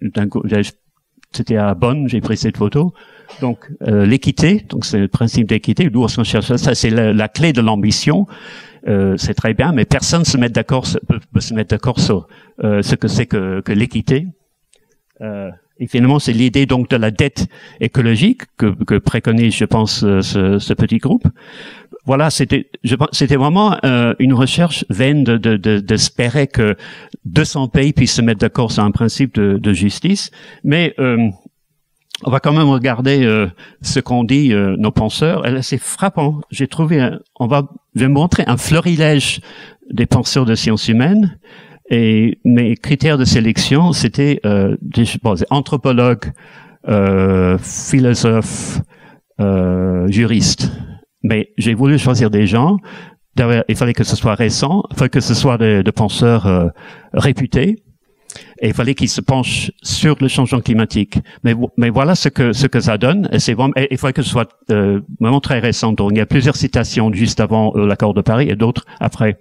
C'était à Bonn, j'ai pris cette photo. Donc euh, l'équité, donc c'est le principe d'équité. D'où est-ce qu'on cherche ça? Ça c'est la, la clé de l'ambition. Euh, c'est très bien, mais personne se met d'accord, peut, peut se mettre d'accord sur euh, ce que c'est que, que l'équité. Euh, et finalement, c'est l'idée donc de la dette écologique que, que préconise, je pense, ce, ce petit groupe. Voilà, c'était, je pense, c'était vraiment euh, une recherche vaine de, de, de, d'espérer que deux cents pays puissent se mettre d'accord sur un principe de, de justice. Mais euh, on va quand même regarder euh, ce qu'ont dit euh, nos penseurs. Et là, c'est frappant. J'ai trouvé, un, on va, je vais montrer un florilège des penseurs de sciences humaines. Et mes critères de sélection, c'était euh, des, bon, des anthropologues, euh, philosophes, euh, juristes. Mais j'ai voulu choisir des gens, il fallait que ce soit récent, il fallait que ce soit de, de penseurs euh, réputés, et il fallait qu'ils se penchent sur le changement climatique. Mais, mais voilà ce que ce que ça donne, et c'est vraiment, et il fallait que ce soit euh, vraiment très récent. Donc il y a plusieurs citations juste avant euh, l'accord de Paris et d'autres après.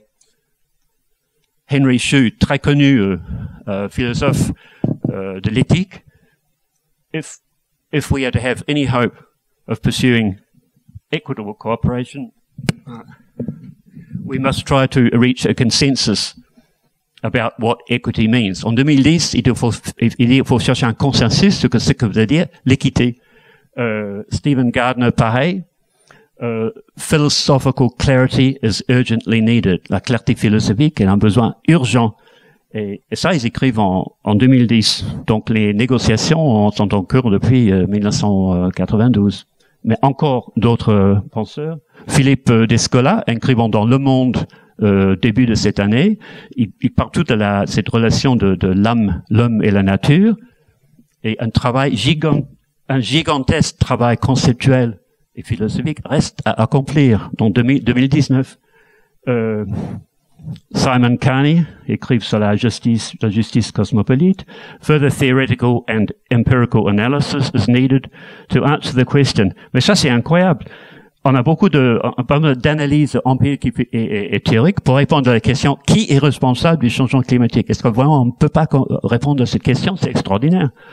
Henry Shue, très connu euh, euh, philosophe euh, de l'éthique. If if we are to have any hope of pursuing equitable cooperation, uh, we must try to reach a consensus about what equity means. En deux mille dix, il faut, il faut chercher un consensus sur ce que veut dire l'équité. Euh, Stephen Gardner, pareil. Uh, philosophical clarity is urgently needed. La clarté philosophique est un besoin urgent. Et, et ça, ils écrivent en, en deux mille dix. Donc, les négociations sont en cours depuis euh, mille neuf cent quatre-vingt-douze. Mais encore d'autres euh, penseurs. Philippe Descola, écrivant dans Le Monde euh, début de cette année, il, il parle tout de la, cette relation de, de l'âme, l'homme et la nature, et un travail gigant, un gigantesque travail conceptuel et philosophique reste à accomplir dans deux mille dix-neuf. Euh, Simon Carney écrive sur la justice, la justice cosmopolite. Further theoretical and empirical analysis is needed to answer the question. Mais ça, c'est incroyable. On a beaucoup de, d'analyses empiriques et, et, et théoriques pour répondre à la question qui est responsable du changement climatique. Est-ce que vraiment on ne peut pas répondre à cette question? C'est extraordinaire.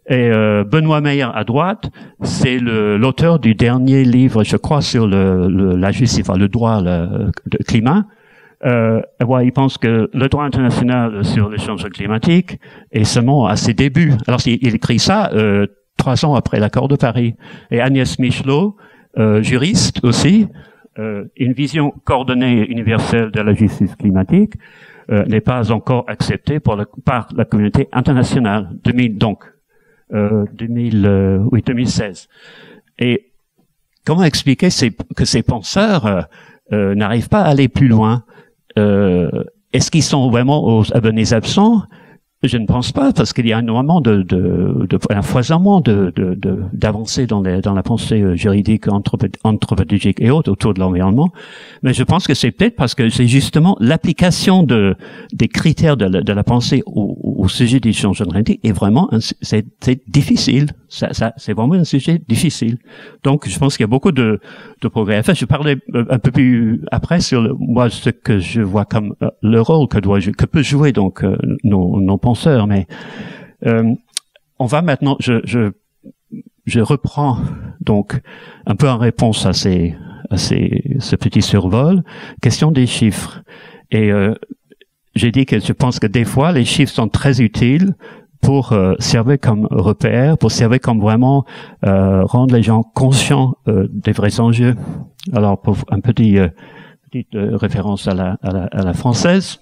Et euh, Benoît Meyer à droite, c'est l'auteur du dernier livre, je crois, sur le, le la justice, enfin, le droit, le, le climat. Euh, ouais, il pense que le droit international sur le changement climatique est seulement à ses débuts. Alors, il, il écrit ça euh, trois ans après l'accord de Paris. Et Agnès Michelot, euh, juriste aussi, euh, une vision coordonnée universelle de la justice climatique euh, n'est pas encore acceptée pour la, par la communauté internationale. deux mille, donc. Euh, deux mille, euh, oui, deux mille seize. Et comment expliquer ces, que ces penseurs euh, euh, n'arrivent pas à aller plus loin? euh, Est-ce qu'ils sont vraiment aux abonnés absents? Je ne pense pas, parce qu'il y a énormément de, de, de un foisonnement de, de, de, d'avancées dans, les, dans la pensée juridique, anthropologique et autres autour de l'environnement. Mais je pense que c'est peut-être parce que c'est justement l'application de, des critères de la, de la pensée au, au sujet du changement climatique est vraiment, c'est difficile. Ça, ça, c'est vraiment un sujet difficile. Donc, je pense qu'il y a beaucoup de, de progrès à faire. Je parlais un peu plus après sur le, moi, ce que je vois comme euh, le rôle que doit, que peut jouer donc euh, nos, nos penseurs. Mais euh, on va maintenant, je, je, je reprends donc un peu en réponse à ces, à ces, ce petit survol, question des chiffres. Et euh, j'ai dit que je pense que des fois les chiffres sont très utiles pour euh, servir comme repère, pour servir comme vraiment euh, rendre les gens conscients euh, des vrais enjeux. Alors, pour un petit euh, petite euh, référence à la, à la à la française.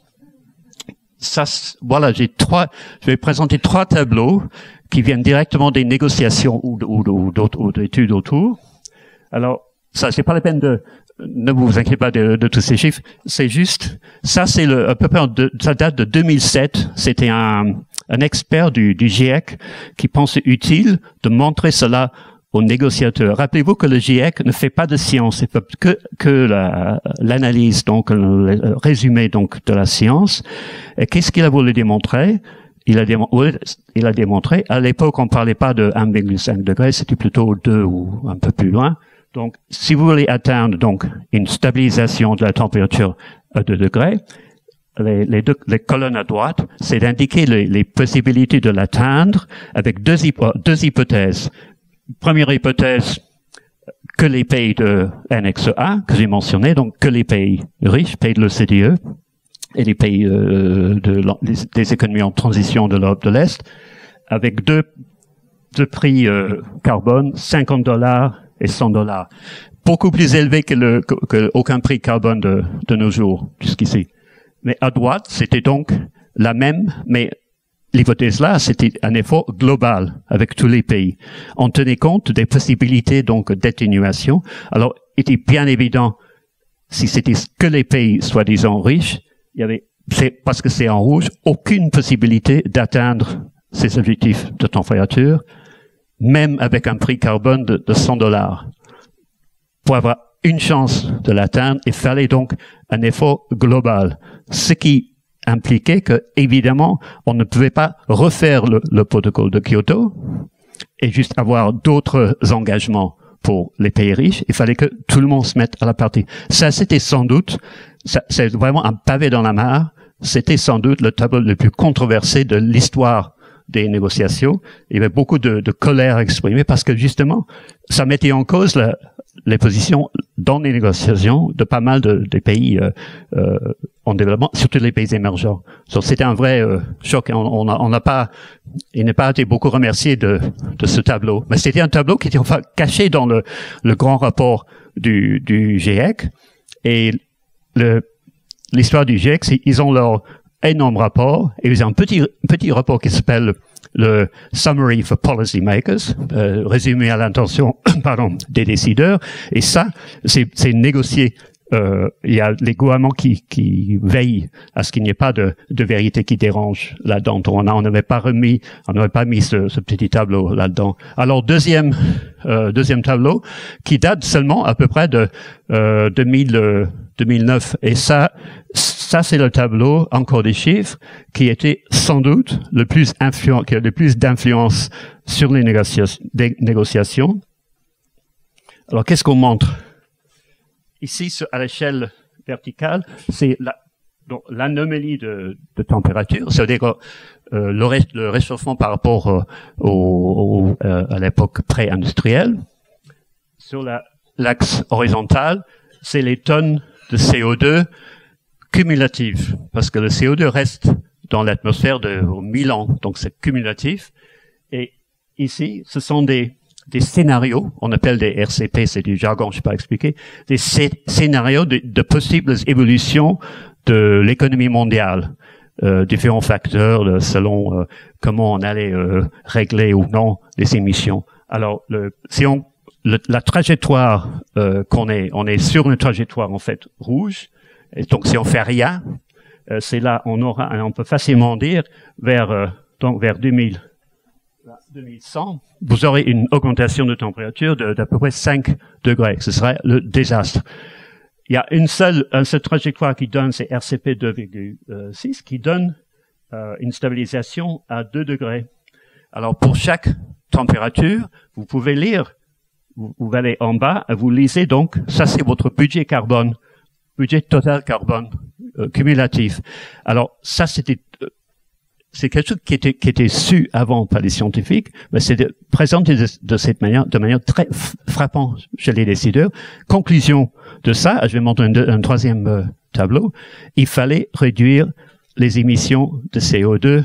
Ça, voilà, j'ai trois. Je vais présenter trois tableaux qui viennent directement des négociations ou ou, ou d'autres ou d'études autour. Alors, ça, c'est pas la peine de. Ne vous inquiétez pas de, de tous ces chiffres. C'est juste. Ça, c'est le. À peu près. De, ça date de deux mille sept. C'était un un expert du, du GIEC qui pensait utile de montrer cela aux négociateurs. Rappelez-vous que le GIEC ne fait pas de science, c'est que que l'analyse, la, donc le résumé donc de la science. Et qu'est-ce qu'il a voulu démontrer? Il a, démontré, il a démontré, à l'époque on parlait pas de un virgule cinq degrés, c'était plutôt deux ou un peu plus loin. Donc, si vous voulez atteindre donc une stabilisation de la température à deux degrés, Les, les, deux, les colonnes à droite, c'est d'indiquer les, les possibilités de l'atteindre avec deux, hypo, deux hypothèses. Première hypothèse, que les pays de l'annexe A, que j'ai mentionné, donc que les pays riches, pays de l'O C D E, et les pays euh, de, des, des économies en transition de l'Europe de l'Est, avec deux, deux prix euh, carbone, cinquante dollars et cent dollars. Beaucoup plus élevés que, le, que, que aucun prix carbone de, de nos jours, jusqu'ici. Mais à droite, c'était donc la même, mais l'hypothèse là, c'était un effort global avec tous les pays. On tenait compte des possibilités donc d'atténuation. Alors, il était bien évident, si c'était que les pays soi-disant riches, il y avait, c'est parce que c'est en rouge, aucune possibilité d'atteindre ces objectifs de température, même avec un prix carbone de, de cent dollars. Pour avoir une chance de l'atteindre, il fallait donc un effort global. Ce qui impliquait que, évidemment, on ne pouvait pas refaire le, le protocole de Kyoto et juste avoir d'autres engagements pour les pays riches. Il fallait que tout le monde se mette à la partie. Ça, c'était sans doute, c'est vraiment un pavé dans la mare. C'était sans doute le tableau le plus controversé de l'histoire des négociations. Il y avait beaucoup de, de colère exprimée parce que, justement, ça mettait en cause la, les positions dans les négociations de pas mal de, de pays euh, euh, en développement, surtout les pays émergents. So, c'était un vrai euh, choc. On n'a on a pas, il n'a pas été beaucoup remercié de, de ce tableau, mais c'était un tableau qui était enfin caché dans le, le grand rapport du, du GIEC. Et le, l'histoire du GIEC, c'est ils ont leur énorme rapport et ils ont un petit petit rapport qui s'appelle le Summary for Policy Makers, euh, résumé à l'intention, pardon, des décideurs. Et ça, c'est, c'est négocié. Euh, il y a les gouvernements qui, qui veillent à ce qu'il n'y ait pas de, de vérité qui dérange là-dedans. On on n'avait pas remis, on n'avait pas mis ce, ce petit tableau là-dedans. Alors deuxième, euh, deuxième tableau qui date seulement à peu près de euh, deux mille, euh, deux mille neuf. Et ça, ça c'est le tableau, encore des chiffres, qui était sans doute le plus influent, qui a le plus d'influence sur les négociations. Des négociations. Alors qu'est-ce qu'on montre? Ici, à l'échelle verticale, c'est la, donc l'anomalie de, de température, c'est-à-dire que euh, le, ré, le réchauffement par rapport euh, au, au, euh, à l'époque pré-industrielle. Sur la, l'axe horizontal, c'est les tonnes de C O deux cumulatives, parce que le C O deux reste dans l'atmosphère de mille ans, donc c'est cumulatif. Et ici, ce sont des, des scénarios, on appelle des R C P, c'est du jargon, je ne sais pas expliquer, des scénarios de, de possibles évolutions de l'économie mondiale, euh, différents facteurs selon euh, comment on allait euh, régler ou non les émissions. Alors, le, si on, le, la trajectoire euh, qu'on est, on est sur une trajectoire en fait rouge, et donc si on fait rien, euh, c'est là on aura, on peut facilement dire vers euh, donc vers deux mille, deux mille cent, vous aurez une augmentation de température de d'à peu près cinq degrés. Ce serait le désastre. Il y a une seule, une seule trajectoire qui donne, c'est R C P deux virgule six, qui donne euh, une stabilisation à deux degrés. Alors, pour chaque température, vous pouvez lire, vous, vous allez en bas, vous lisez donc, ça c'est votre budget carbone, budget total carbone euh, cumulatif. Alors, ça c'était, euh, c'est quelque chose qui était, qui était su avant par les scientifiques, mais c'est de, présenté de, de cette manière, de manière très frappante chez les décideurs. Conclusion de ça, je vais montrer un, un troisième euh, tableau, il fallait réduire les émissions de C O deux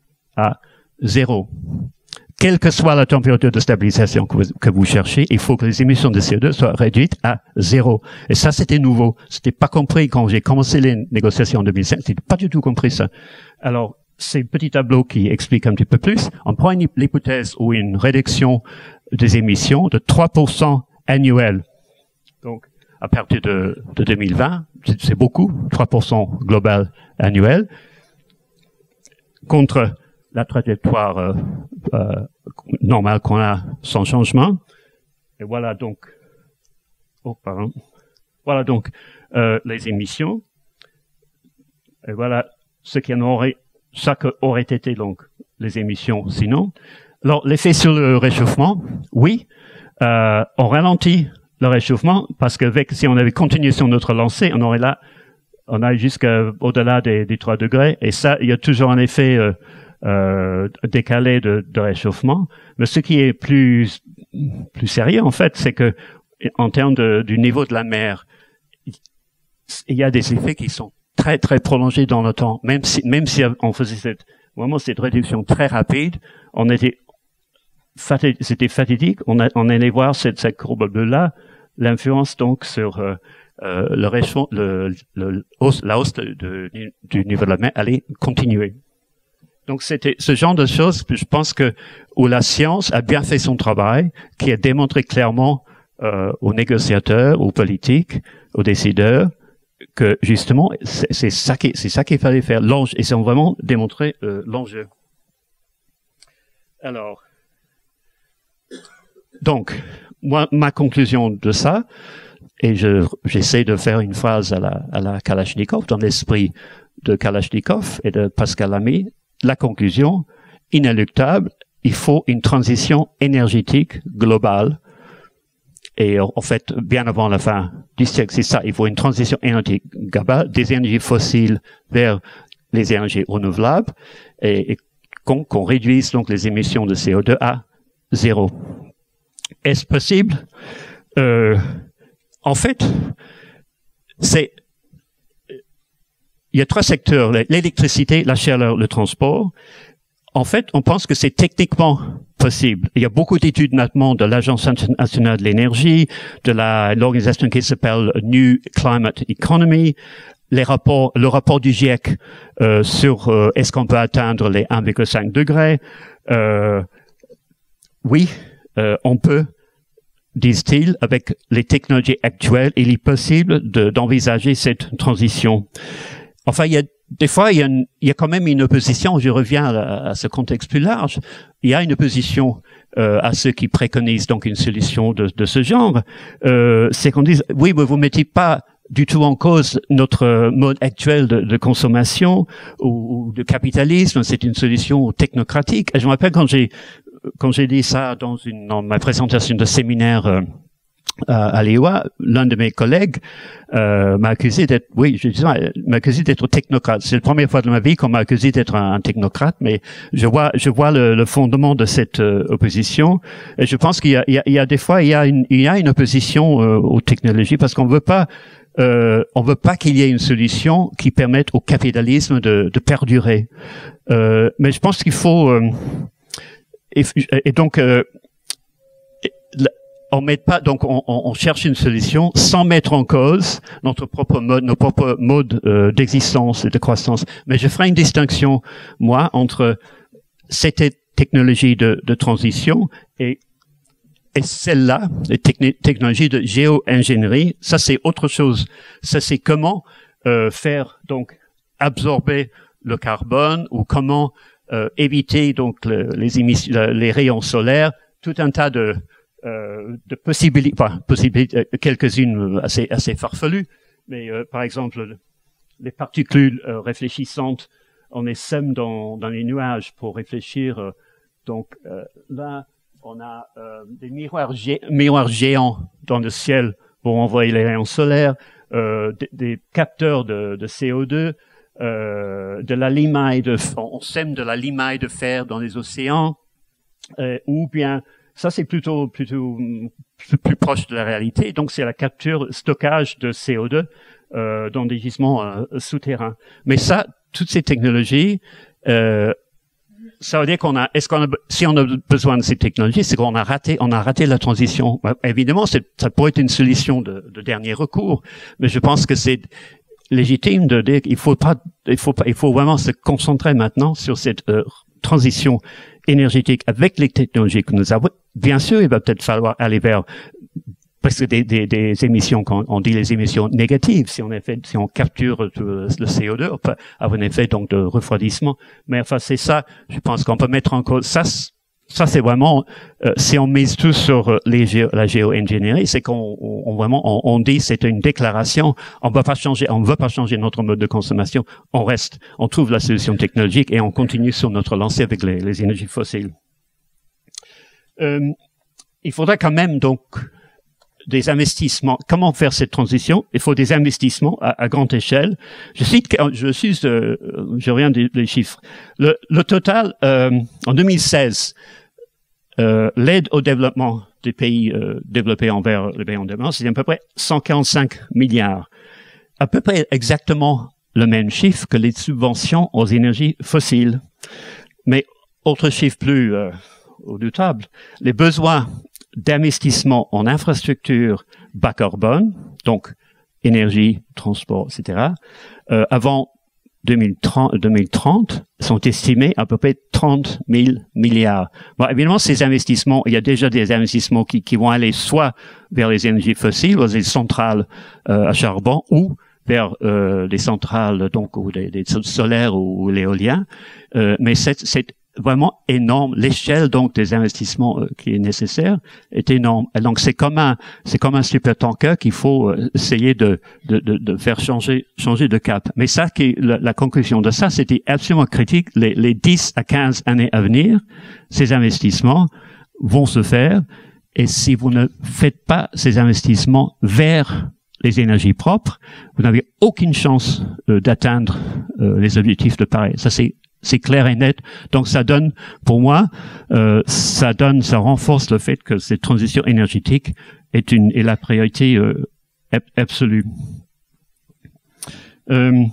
à zéro. Quelle que soit la température de stabilisation que vous, que vous cherchez, il faut que les émissions de C O deux soient réduites à zéro. Et ça, c'était nouveau. C'était pas compris quand j'ai commencé les négociations en deux mille cinq. C'était pas du tout compris ça. Alors, ces petits tableaux qui expliquent un petit peu plus. On prend une, l'hypothèse où une réduction des émissions de trois pour cent annuel. Donc, à partir de, de deux mille vingt, c'est beaucoup, trois pour cent global annuel, contre la trajectoire euh, euh, normale qu'on a sans changement. Et voilà donc, oh pardon, voilà donc euh, les émissions. Et voilà ce qui en aurait, ça que aurait été donc les émissions sinon. Alors l'effet sur le réchauffement, oui, euh, on ralentit le réchauffement parce que avec, si on avait continué sur notre lancée, on aurait là, on a jusqu'au-delà des, des trois degrés. Et ça, il y a toujours un effet euh, euh, décalé de, de réchauffement. Mais ce qui est plus plus sérieux en fait, c'est que en termes de, du niveau de la mer, il y a des effets qui sont très très prolongés dans le temps. Même si même si on faisait cette vraiment cette réduction très rapide, on était c'était fatidique. On, a, on allait voir cette, cette courbe bleue là, l'influence donc sur euh, euh, le réchauffement, le, le hausse, la hausse de, de, du niveau de la mer allait continuer. Donc c'était ce genre de choses, je pense que où la science a bien fait son travail, qui a démontré clairement euh, aux négociateurs, aux politiques, aux décideurs, que justement c'est, c'est ça qui c'est ça qu'il fallait faire. L'enjeu, et c'est vraiment démontré euh, l'enjeu. Alors, donc moi ma conclusion de ça, et je j'essaie de faire une phrase à la à la Kalachnikov, dans l'esprit de Kalachnikov et de Pascal Lamy. La conclusion, inéluctable, il faut une transition énergétique globale. Et en fait, bien avant la fin du siècle, c'est ça, il faut une transition énergétique globale des énergies fossiles vers les énergies renouvelables et, et qu'on, qu'on réduise donc les émissions de C O deux à zéro. Est-ce possible? Euh, en fait, c'est il y a trois secteurs, l'électricité, la chaleur, le transport. En fait, on pense que c'est techniquement possible. Il y a beaucoup d'études notamment de l'Agence internationale de l'énergie, de la, l'organisation qui s'appelle New Climate Economy, les rapports, le rapport du GIEC euh, sur euh, est-ce qu'on peut atteindre les un virgule cinq degrés. Euh, oui, euh, on peut, disent-ils, avec les technologies actuelles, il est possible de, d'envisager cette transition. Enfin, il y a des fois, il y a, une, il y a quand même une opposition. Je reviens à, à ce contexte plus large. Il y a une opposition euh, à ceux qui préconisent donc une solution de, de ce genre. Euh, c'est qu'on dise oui, mais vous mettez pas du tout en cause notre mode actuel de, de consommation ou, ou de capitalisme. C'est une solution technocratique. Et je me rappelle quand j'ai quand j'ai dit ça dans une dans ma présentation de séminaire. Euh, à, à l'E O A, l'un de mes collègues euh, m'a accusé d'être, oui, je disais, m'a accusé d'être technocrate. C'est la première fois de ma vie qu'on m'a accusé d'être un, un technocrate, mais je vois, je vois le, le fondement de cette euh, opposition. Et je pense qu'il y a, il y a, il y a des fois, il y a une, il y a une opposition euh, aux technologies parce qu'on veut pas, euh, on veut pas qu'il y ait une solution qui permette au capitalisme de, de perdurer. Euh, mais je pense qu'il faut, euh, et, et donc. Euh, On met pas, donc on, on cherche une solution sans mettre en cause notre propre mode, nos propres modes euh, d'existence et de croissance. Mais je ferai une distinction, moi, entre cette technologie de, de transition et, et celle-là, les techn- technologies de géo-ingénierie. Ça, c'est autre chose. Ça, c'est comment euh, faire donc absorber le carbone ou comment euh, éviter donc le, les émissions, les rayons solaires, tout un tas de Euh, de possibilités, enfin, possibilités, quelques-unes assez, assez farfelues, mais euh, par exemple, les particules euh, réfléchissantes, on les sème dans, dans les nuages pour réfléchir. Euh, donc euh, là, on a euh, des miroirs, gé miroirs géants dans le ciel pour envoyer les rayons solaires, euh, des, des capteurs de, de C O deux, euh, de la limaille de, on sème de la limaille de fer dans les océans, euh, ou bien ça, c'est plutôt, plutôt plus, plus proche de la réalité. Donc, c'est la capture, stockage de C O deux euh, dans des gisements euh, souterrains. Mais ça, toutes ces technologies, euh, ça veut dire qu'on a, est-ce qu'on a, si on a besoin de ces technologies, c'est qu'on a raté, on a raté la transition. Évidemment, c'est, ça pourrait être une solution de, de dernier recours, mais je pense que c'est légitime de dire qu'il faut pas, il faut pas, il faut vraiment se concentrer maintenant sur cette euh, transition énergétique avec les technologies que nous avons. Bien sûr, il va peut-être falloir aller vers parce que des, des, des émissions, quand on dit les émissions négatives, si on fait, si on capture le C O deux, on peut avoir un effet donc de refroidissement. Mais enfin, c'est ça. Je pense qu'on peut mettre en cause ça. Ça, c'est vraiment, euh, si on mise tout sur les géo, la géo-ingénierie, c'est qu'on on, on vraiment, on, on dit c'est une déclaration. On ne va pas changer, on ne veut pas changer notre mode de consommation. On reste, on trouve la solution technologique et on continue sur notre lancée avec les, les énergies fossiles. Euh, il faudra quand même donc des investissements. Comment faire cette transition? Il faut des investissements à, à grande échelle. Je cite, je suis, euh, je reviens des, des chiffres. Le, le total euh, en deux mille seize. Euh, l'aide au développement des pays euh, développés envers les pays en développement, c'est à peu près cent quarante-cinq milliards. À peu près exactement le même chiffre que les subventions aux énergies fossiles. Mais autre chiffre plus euh, redoutable, les besoins d'investissement en infrastructures bas carbone, donc énergie, transport, et cetera, euh, avant deux mille trente sont estimés à peu près trente mille milliards. Bon, évidemment, ces investissements, il y a déjà des investissements qui, qui vont aller soit vers les énergies fossiles, vers les centrales euh, à charbon, ou vers euh, les centrales donc ou des, des solaires ou, ou l'éolien. Euh, mais c'est, c'est vraiment énorme. L'échelle donc des investissements euh, qui est nécessaire est énorme. Et donc c'est comme un c'est comme un supertanker qu'il faut euh, essayer de, de de de faire changer changer de cap. Mais ça qui est la, la conclusion de ça, c'était absolument critique. Les les dix à quinze années à venir, ces investissements vont se faire. Et si vous ne faites pas ces investissements vers les énergies propres, vous n'avez aucune chance euh, d'atteindre euh, les objectifs de Paris. Ça c'est C'est clair et net. Donc ça donne, pour moi, euh, ça donne, ça renforce le fait que cette transition énergétique est une est la priorité euh, absolue. Euh,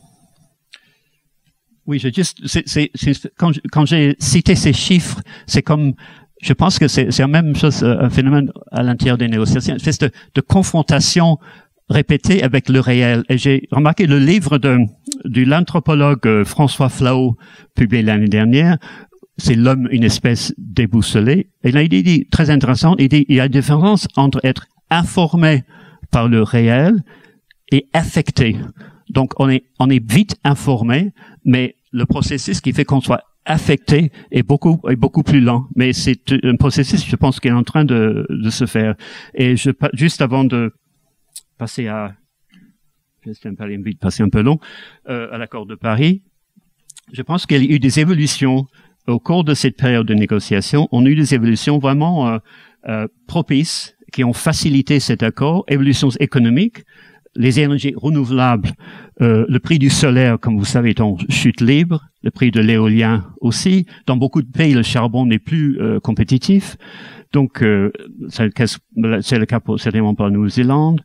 oui, je juste, c'est, c'est, c'est, quand, quand j'ai cité ces chiffres, c'est comme, je pense que c'est, c'est la même chose, un phénomène à l'intérieur des négociations, une espèce de, de confrontation répété avec le réel. Et j'ai remarqué le livre de, de l'anthropologue François Flahault, publié l'année dernière, c'est L'homme, une espèce déboussolée. Et là, il dit, très intéressant, il dit, il y a une différence entre être informé par le réel et affecté. Donc, on est, on est vite informé, mais le processus qui fait qu'on soit affecté est beaucoup, est beaucoup plus lent. Mais c'est un processus, je pense, qui est en train de, de se faire. Et je, juste avant de passer à, c'est un peu vite, passer un peu long, euh, à l'accord de Paris, je pense qu'il y a eu des évolutions au cours de cette période de négociation. On a eu des évolutions vraiment euh, euh, propices qui ont facilité cet accord, évolutions économiques, les énergies renouvelables, euh, le prix du solaire, comme vous savez, est en chute libre, le prix de l'éolien aussi. Dans beaucoup de pays, le charbon n'est plus euh, compétitif. Donc, euh, c'est le cas, c'est le cas pour, certainement pour la Nouvelle-Zélande.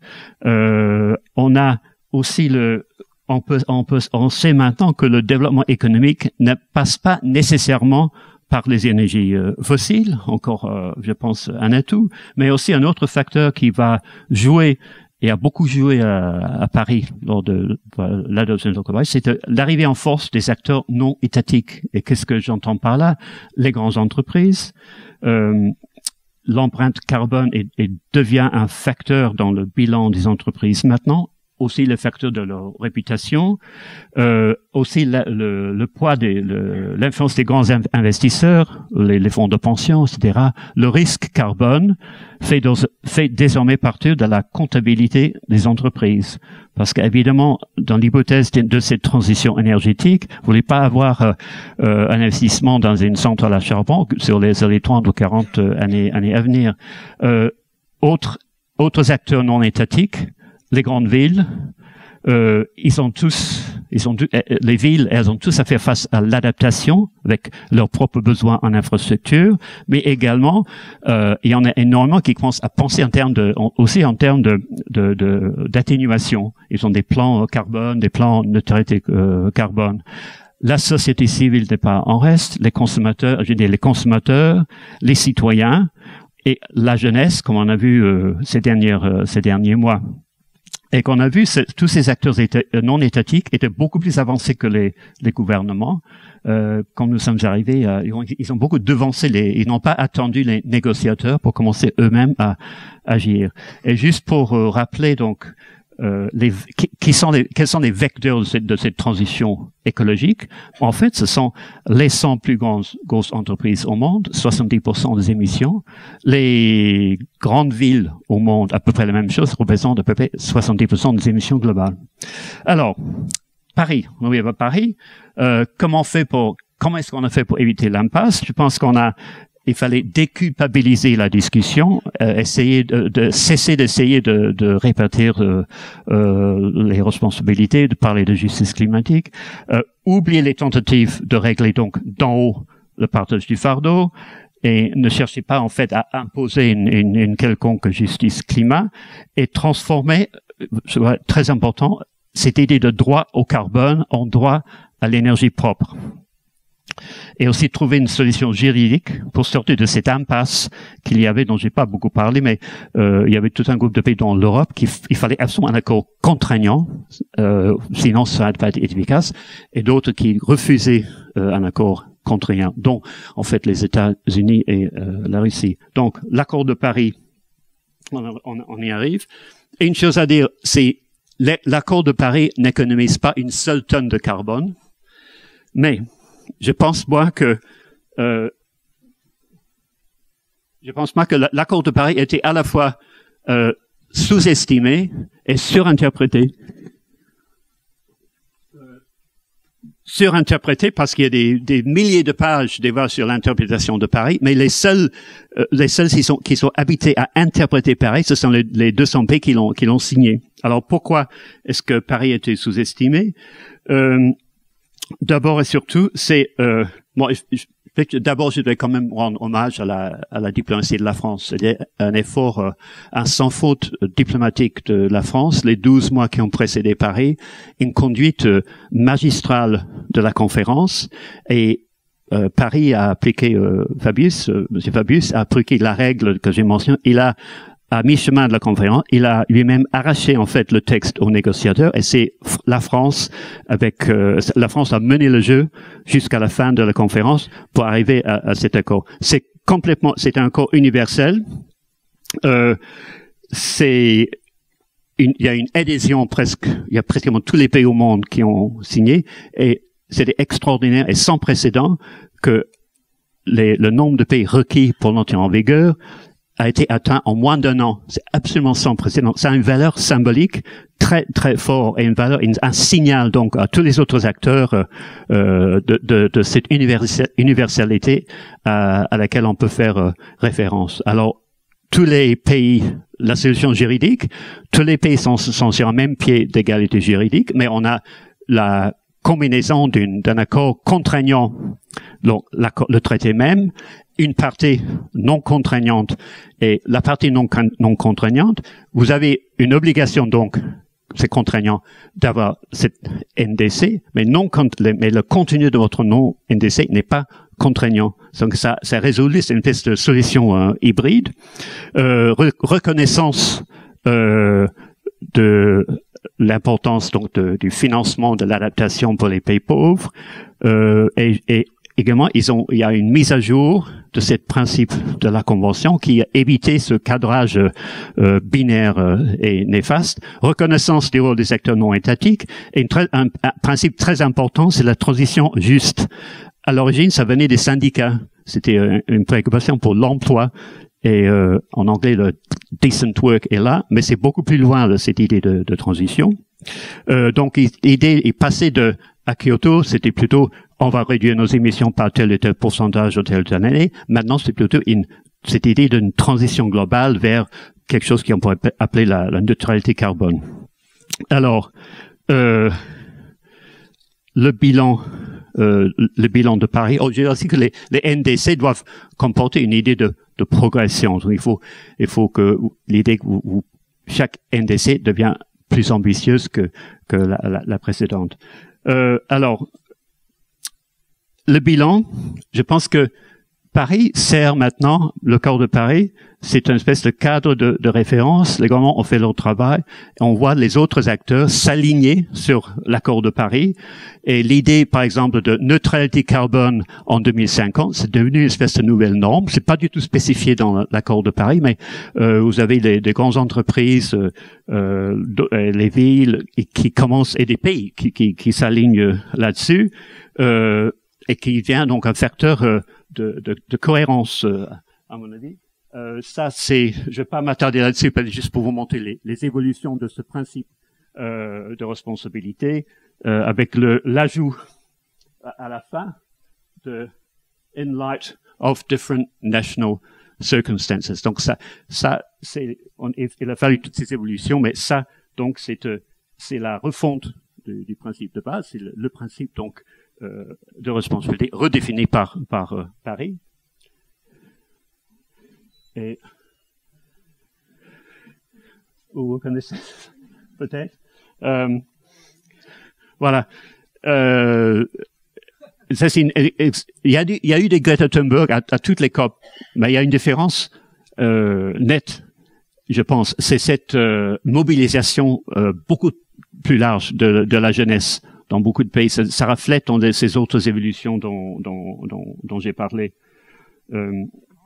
Euh, on a aussi le, on peut, on peut, on sait maintenant que le développement économique ne passe pas nécessairement par les énergies euh, fossiles, encore, euh, je pense, un atout, mais aussi un autre facteur qui va jouer et a beaucoup joué à, à Paris lors de voilà, l'adoption de l'Eco-Budget, c'est l'arrivée en force des acteurs non étatiques. Et qu'est-ce que j'entends par là? Les grandes entreprises, euh, l'empreinte carbone est, est, devient un facteur dans le bilan des entreprises maintenant, aussi le facteur de leur réputation, euh, aussi la, le, le poids des, le, l'influence des grands investisseurs, les, les fonds de pension, et cetera. Le risque carbone fait, dans, fait désormais partie de la comptabilité des entreprises. Parce qu'évidemment, dans l'hypothèse de, de cette transition énergétique, vous voulez pas avoir euh, euh, un investissement dans une centrale à charbon sur les, sur les trente ou quarante années, années à venir. Euh, autres, autres acteurs non étatiques, les grandes villes, euh, ils ont tous, ils ont, les villes, elles ont tous à faire face à l'adaptation avec leurs propres besoins en infrastructure, mais également, euh, il y en a énormément qui commencent à penser en termes de, aussi en termes de, de, de, d'atténuation. Ils ont des plans carbone, des plans neutralité euh, carbone. La société civile n'est pas en reste, les consommateurs, je veux dire les consommateurs, les citoyens et la jeunesse, comme on a vu euh, ces dernières, euh, ces derniers mois. Et qu'on a vu, tous ces acteurs éta, non étatiques étaient beaucoup plus avancés que les, les gouvernements. Euh, quand nous sommes arrivés, euh, ils, ont, ils ont beaucoup devancé les, ils n'ont pas attendu les négociateurs pour commencer eux-mêmes à, à agir. Et juste pour euh, rappeler donc, euh, les, qui, qui sont les, quels sont les vecteurs de cette, de cette transition écologique. En fait, ce sont les cent plus grandes, grosses entreprises au monde, soixante-dix pour cent des émissions. Les grandes villes au monde, à peu près la même chose, représentent à peu près soixante-dix pour cent des émissions globales. Alors, Paris, on revient à Paris. Euh, comment on fait pour, comment est-ce qu'on a fait pour éviter l'impasse? Je pense qu'on a il fallait déculpabiliser la discussion, euh, essayer de, de cesser d'essayer de, de répartir euh, euh, les responsabilités, de parler de justice climatique, euh, oublier les tentatives de régler donc d'en haut le partage du fardeau et ne chercher pas en fait à imposer une, une, une quelconque justice climat et transformer, euh, très important, cette idée de droit au carbone en droit à l'énergie propre. Et aussi trouver une solution juridique pour sortir de cette impasse qu'il y avait, dont j'ai pas beaucoup parlé, mais euh, il y avait tout un groupe de pays dans l'Europe qu'il il fallait absolument un accord contraignant, euh, sinon ça n'allait pas être efficace, et d'autres qui refusaient euh, un accord contraignant, dont en fait les États-Unis et euh, la Russie. Donc l'accord de Paris, on, on, on y arrive. Et une chose à dire, c'est l'accord de Paris n'économise pas une seule tonne de carbone, mais je pense moi que euh, je pense moi que l'accord de Paris était à la fois euh, sous-estimé et surinterprété. Euh, surinterprété parce qu'il y a des, des milliers de pages déjà sur l'interprétation de Paris, mais les seuls euh, les seuls qui sont qui sont habités à interpréter Paris, ce sont les, les deux cents pays qui l'ont qui l'ont signé. Alors pourquoi est-ce que Paris était sous-estimé? euh, D'abord et surtout, c'est euh, bon, d'abord je dois quand même rendre hommage à la, à la diplomatie de la France. C'est un effort, euh, un sans faute diplomatique de la France, les douze mois qui ont précédé Paris, une conduite euh, magistrale de la conférence, et euh, Paris a appliqué, euh, Fabius, euh, Monsieur Fabius a appliqué la règle que j'ai mentionnée. Il a à mi-chemin de la conférence, il a lui-même arraché en fait le texte aux négociateurs, et c'est la France avec euh, la France a mené le jeu jusqu'à la fin de la conférence pour arriver à, à cet accord. C'est complètement, c'est un accord universel. Euh, c'est une, il y a une adhésion presque, il y a pratiquement tous les pays au monde qui ont signé, et c'était extraordinaire et sans précédent que les, le nombre de pays requis pour l'entrée en vigueur a été atteint en moins d'un an. C'est absolument sans précédent. Ça a une valeur symbolique très très forte et une valeur, un signal donc à tous les autres acteurs euh, de, de, de cette universalité à, à laquelle on peut faire euh, référence. Alors tous les pays, la solution juridique, tous les pays sont, sont sur un même pied d'égalité juridique, mais on a la combinaison d'un accord contraignant, donc le traité même, une partie non contraignante et la partie non, non contraignante. Vous avez une obligation donc, c'est contraignant, d'avoir cette N D C, mais non, mais le contenu de votre non N D C n'est pas contraignant. Donc ça, ça résolu, c'est une espèce de solution euh, hybride. Euh, re reconnaissance euh, de l'importance donc de, du financement de l'adaptation pour les pays pauvres euh, et, et également ils ont il y a une mise à jour de ce principe de la convention qui a évité ce cadrage euh, binaire euh, et néfaste. Reconnaissance du rôle des acteurs non étatiques et une très, un, un principe très important, c'est la transition juste. À l'origine, ça venait des syndicats. C'était euh, une préoccupation pour l'emploi. Et euh, en anglais, le decent work est là, mais c'est beaucoup plus loin de cette idée de, de transition. Euh, donc, l'idée est passée de à Kyoto, c'était plutôt on va réduire nos émissions par tel et tel pourcentage ou telle ou telle année. Maintenant, c'est plutôt une, cette idée d'une transition globale vers quelque chose qu'on pourrait appeler la, la neutralité carbone. Alors, euh, le bilan. Euh, le bilan de Paris. Oh, je veux dire aussi que les, les N D C doivent comporter une idée de, de progression. Donc, il faut, il faut que l'idée que vous, vous, chaque N D C devient plus ambitieuse que, que la, la, la précédente. Euh, alors, le bilan, je pense que Paris sert maintenant, le corps de Paris, c'est une espèce de cadre de, de référence. Les gouvernements ont fait leur travail. Et on voit les autres acteurs s'aligner sur l'accord de Paris. Et l'idée, par exemple, de neutralité carbone en deux mille cinquante, c'est devenu une espèce de nouvelle norme. C'est pas du tout spécifié dans l'accord de Paris, mais euh, vous avez des, des grandes entreprises, euh, les villes qui commencent et des pays qui, qui, qui s'alignent là-dessus, euh, et qui devient donc un facteur euh, de, de, de cohérence, euh, à mon avis. Euh, ça, c'est, je vais pas m'attarder là-dessus, juste pour vous montrer les, les évolutions de ce principe euh, de responsabilité, euh, avec le l'ajout à, à la fin de in light of different national circumstances. Donc ça, ça, c'est, on, il a fallu toutes ces évolutions, mais ça, donc, c'est euh, c'est la refonte du, du principe de base, c'est le, le principe donc euh, de responsabilité redéfini par par euh, Paris. Et vous connaissez peut-être. Euh, voilà. Euh, ça, c'est une, il y a, il y a eu des Greta Thunberg à, à toutes les COP, mais il y a une différence euh, nette, je pense. C'est cette euh, mobilisation euh, beaucoup plus large de, de la jeunesse dans beaucoup de pays. Ça, ça reflète dans les, ces autres évolutions dont, dont, dont, dont j'ai parlé. Euh,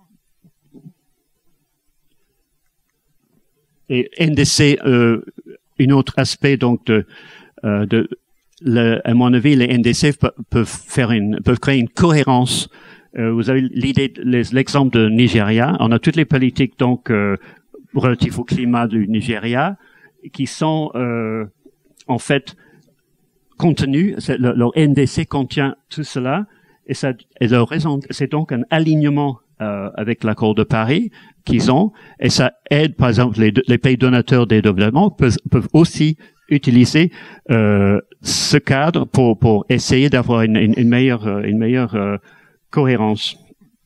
Et N D C, euh, un autre aspect donc de, euh, de le, à mon avis, les N D C peuvent faire une, peuvent créer une cohérence. Euh, vous avez l'idée, l'exemple de Nigeria. On a toutes les politiques donc euh, relatives au climat du Nigeria qui sont euh, en fait contenues. Le, leur N D C contient tout cela et ça, et leur raison, c'est donc un alignement Euh, avec l'accord de Paris qu'ils ont, et ça aide, par exemple, les, les pays donateurs des développements peuvent, peuvent aussi utiliser euh, ce cadre pour pour essayer d'avoir une, une, une meilleure une meilleure euh, cohérence.